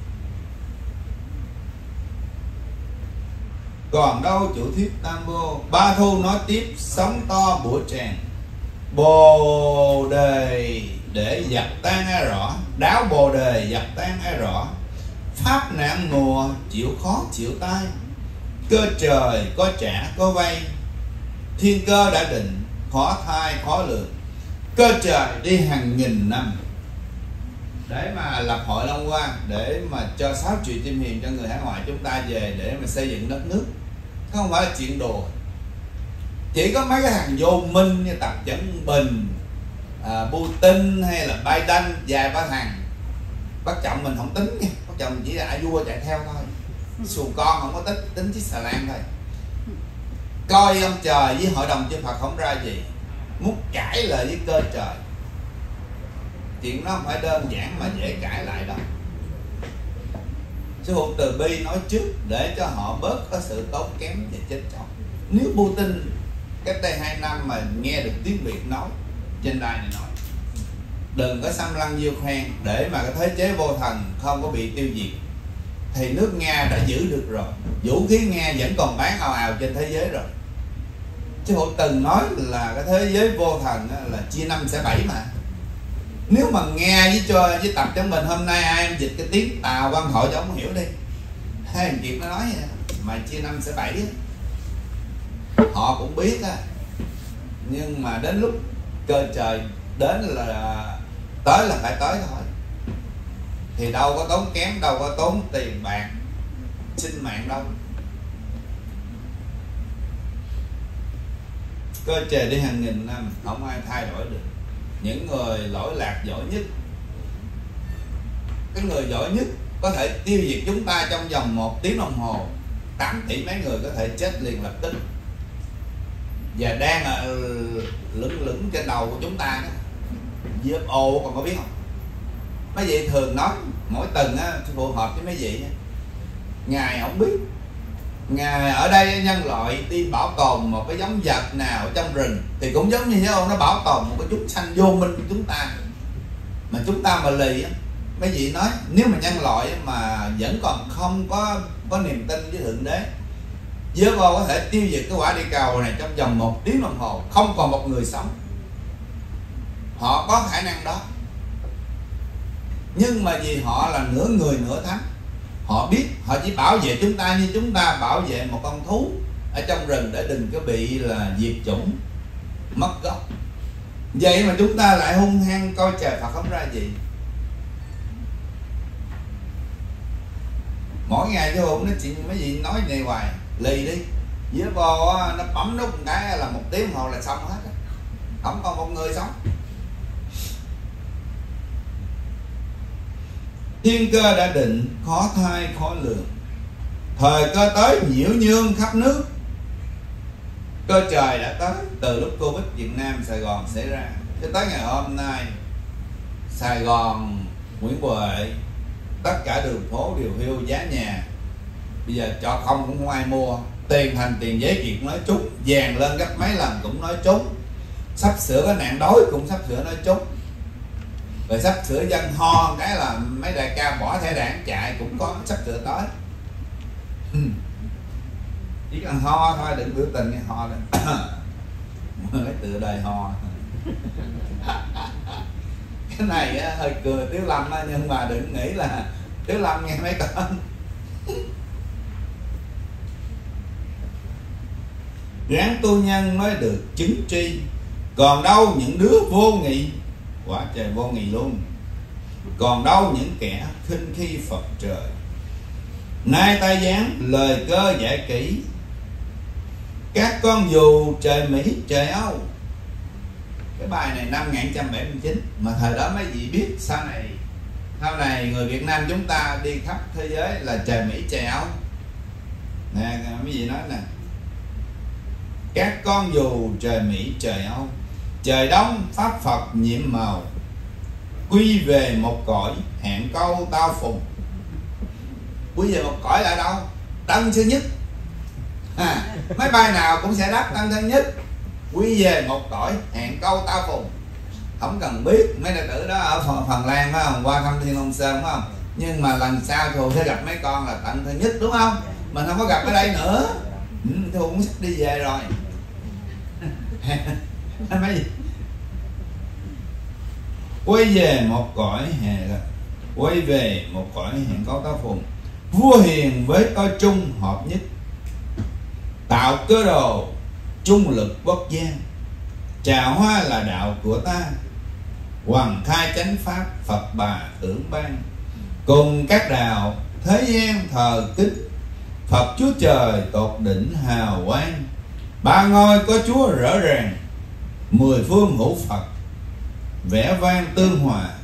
Còn đâu chủ thuyết tam vô. Ba Thu nói tiếp, sống to bủa tràng, bồ đề để dập tan ai rõ, đáo bồ đề dập tan ai rõ, pháp nạn mùa chịu khó chịu tai, cơ trời có trả có vay, thiên cơ đã định khó thai khó lường, cơ trời đi hàng nghìn năm để mà lập hội Long Hoa, để mà cho sáu triệu chim hiền cho người hải ngoại chúng ta về để mà xây dựng đất nước, không phải là chuyện đùa. Chỉ có mấy cái thằng vô minh như Tập Cận Bình, à, Putin hay là Biden, vài ba thằng. Bác Trọng mình không tính nha, bác Trọng chỉ là ai vua chạy theo thôi, xù con không có tính, tính chiếc xà lan thôi. Coi ông trời với hội đồng chư Phật không ra gì, muốn cãi lời với cơ trời. Chuyện nó không phải đơn giản mà dễ cãi lại đâu. Sư phụ từ bi nói trước để cho họ bớt có sự tốn kém và chết chóc. Nếu Putin cách đây hai năm mà nghe được tiếng Việt nói trên đài này nói đừng có xâm lăng Ukraine để mà cái thế chế vô thần không có bị tiêu diệt, thì nước Nga đã giữ được rồi. Vũ khí Nga vẫn còn bán ào ào trên thế giới rồi. Chứ Phụ từng nói là cái thế giới vô thần là chia năm xẻ bảy mà. Nếu mà nghe với cho với Tập Cận Bình hôm nay ai em dịch cái tiếng Tàu Văn Hội cho ông hiểu đi, hai thằng Kiệt nó nói vậy, mà chia năm xẻ bảy họ cũng biết á, nhưng mà đến lúc cơ trời đến là tới là phải tới thôi, thì đâu có tốn kém, đâu có tốn tiền bạc sinh mạng đâu. Cơ trời đi hàng nghìn năm không ai thay đổi được. Những người lỗi lạc giỏi nhất, cái người giỏi nhất có thể tiêu diệt chúng ta trong vòng một tiếng đồng hồ. Tám tỷ mấy người có thể chết liền lập tức, và đang ở lững lững trên đầu của chúng ta đó. u ép o còn có biết không? Mấy vị thường nói mỗi tuần á phù hợp với mấy vị, ngài không biết. Ngài ở đây nhân loại đi bảo tồn một cái giống vật nào trong rừng thì cũng giống như thế ông, nó bảo tồn một cái chúng sanh vô minh của chúng ta. Mà chúng ta mà lì á, mấy vị nói nếu mà nhân loại mà vẫn còn không có có niềm tin với Thượng Đế, u ép o có thể tiêu diệt cái quả địa cầu này trong vòng một tiếng đồng hồ, không còn một người sống. Họ có khả năng đó, nhưng mà vì họ là nửa người nửa thánh, họ biết họ chỉ bảo vệ chúng ta như chúng ta bảo vệ một con thú ở trong rừng để đừng có bị là diệt chủng mất gốc. Vậy mà chúng ta lại hung hăng coi trời Phật không ra gì. Mỗi ngày chứ không nói chuyện mấy gì nói này hoài, lì đi. Với vô nó bấm nút một cái là một tiếng hồ là xong hết, không còn một người sống. Thiên cơ đã định khó thai khó lường, thời cơ tới nhiễu nhương khắp nước. Cơ trời đã tới từ lúc Covid Việt Nam Sài Gòn xảy ra cho tới ngày hôm nay. Sài Gòn, Nguyễn Huệ, tất cả đường phố đều hiu giá nhà. Bây giờ cho không cũng không ai mua. Tiền thành tiền giấy Kiệt nói trúng, vàng lên gấp mấy lần cũng nói trúng, sắp sửa cái nạn đói cũng sắp sửa nói trúng. Rồi sắp sửa dân ho cái là mấy đại ca bỏ thẻ đảng chạy cũng có sắp sửa tới. Chỉ cần ho thôi, đừng biểu tình nghe ho đó. Mới tự đời ho. Cái này á, hơi cười Tiếu Lâm á, nhưng mà đừng nghĩ là Tiếu Lâm nghe mấy con. Ráng tu nhân mới được chứng tri, còn đâu những đứa vô nghị, quả trời vô nghị luôn. Còn đâu những kẻ khinh khi Phật trời, nay ta giáng lời cơ giải kỹ, các con dù trời Mỹ trời Âu. Cái bài này năm một nghìn chín trăm bảy mươi chín, mà thời đó mấy vị biết sau này sau này người Việt Nam chúng ta đi khắp thế giới là trời Mỹ trời Âu. Nè mấy vị nói nè, các con dù trời Mỹ trời Âu, trời đông pháp Phật nhiệm màu, quy về một cõi hẹn câu tao phùng. Quy về một cõi là đâu? Tân Sơn Nhất. À, máy bay nào cũng sẽ đáp Tân Sơn Nhất. Quy về một cõi hẹn câu tao phùng. Không cần biết mấy đệ tử đó ở Phần, Phần Lan phải không? Qua thăm Thiên Long Sơn phải không? Nhưng mà lần sau Thù sẽ gặp mấy con là Tân Sơn Nhất đúng không? Mình không có gặp ở đây nữa. Ừ, Thù cũng sắp đi về rồi. Mấy gì? quay về một cõi hẹn quay về một cõi hẹn có tác phùng. Vua hiền với tôi trung hợp nhất, tạo cơ đồ trung lực quốc gian. Trà hoa là đạo của ta, hoàng khai chánh pháp Phật bà thưởng ban. Cùng các đạo thế gian thờ kính, Phật Chúa Trời tột đỉnh hào quang. Ba ngôi có Chúa rõ ràng, mười phương hữu Phật, vẻ vang tương hòa.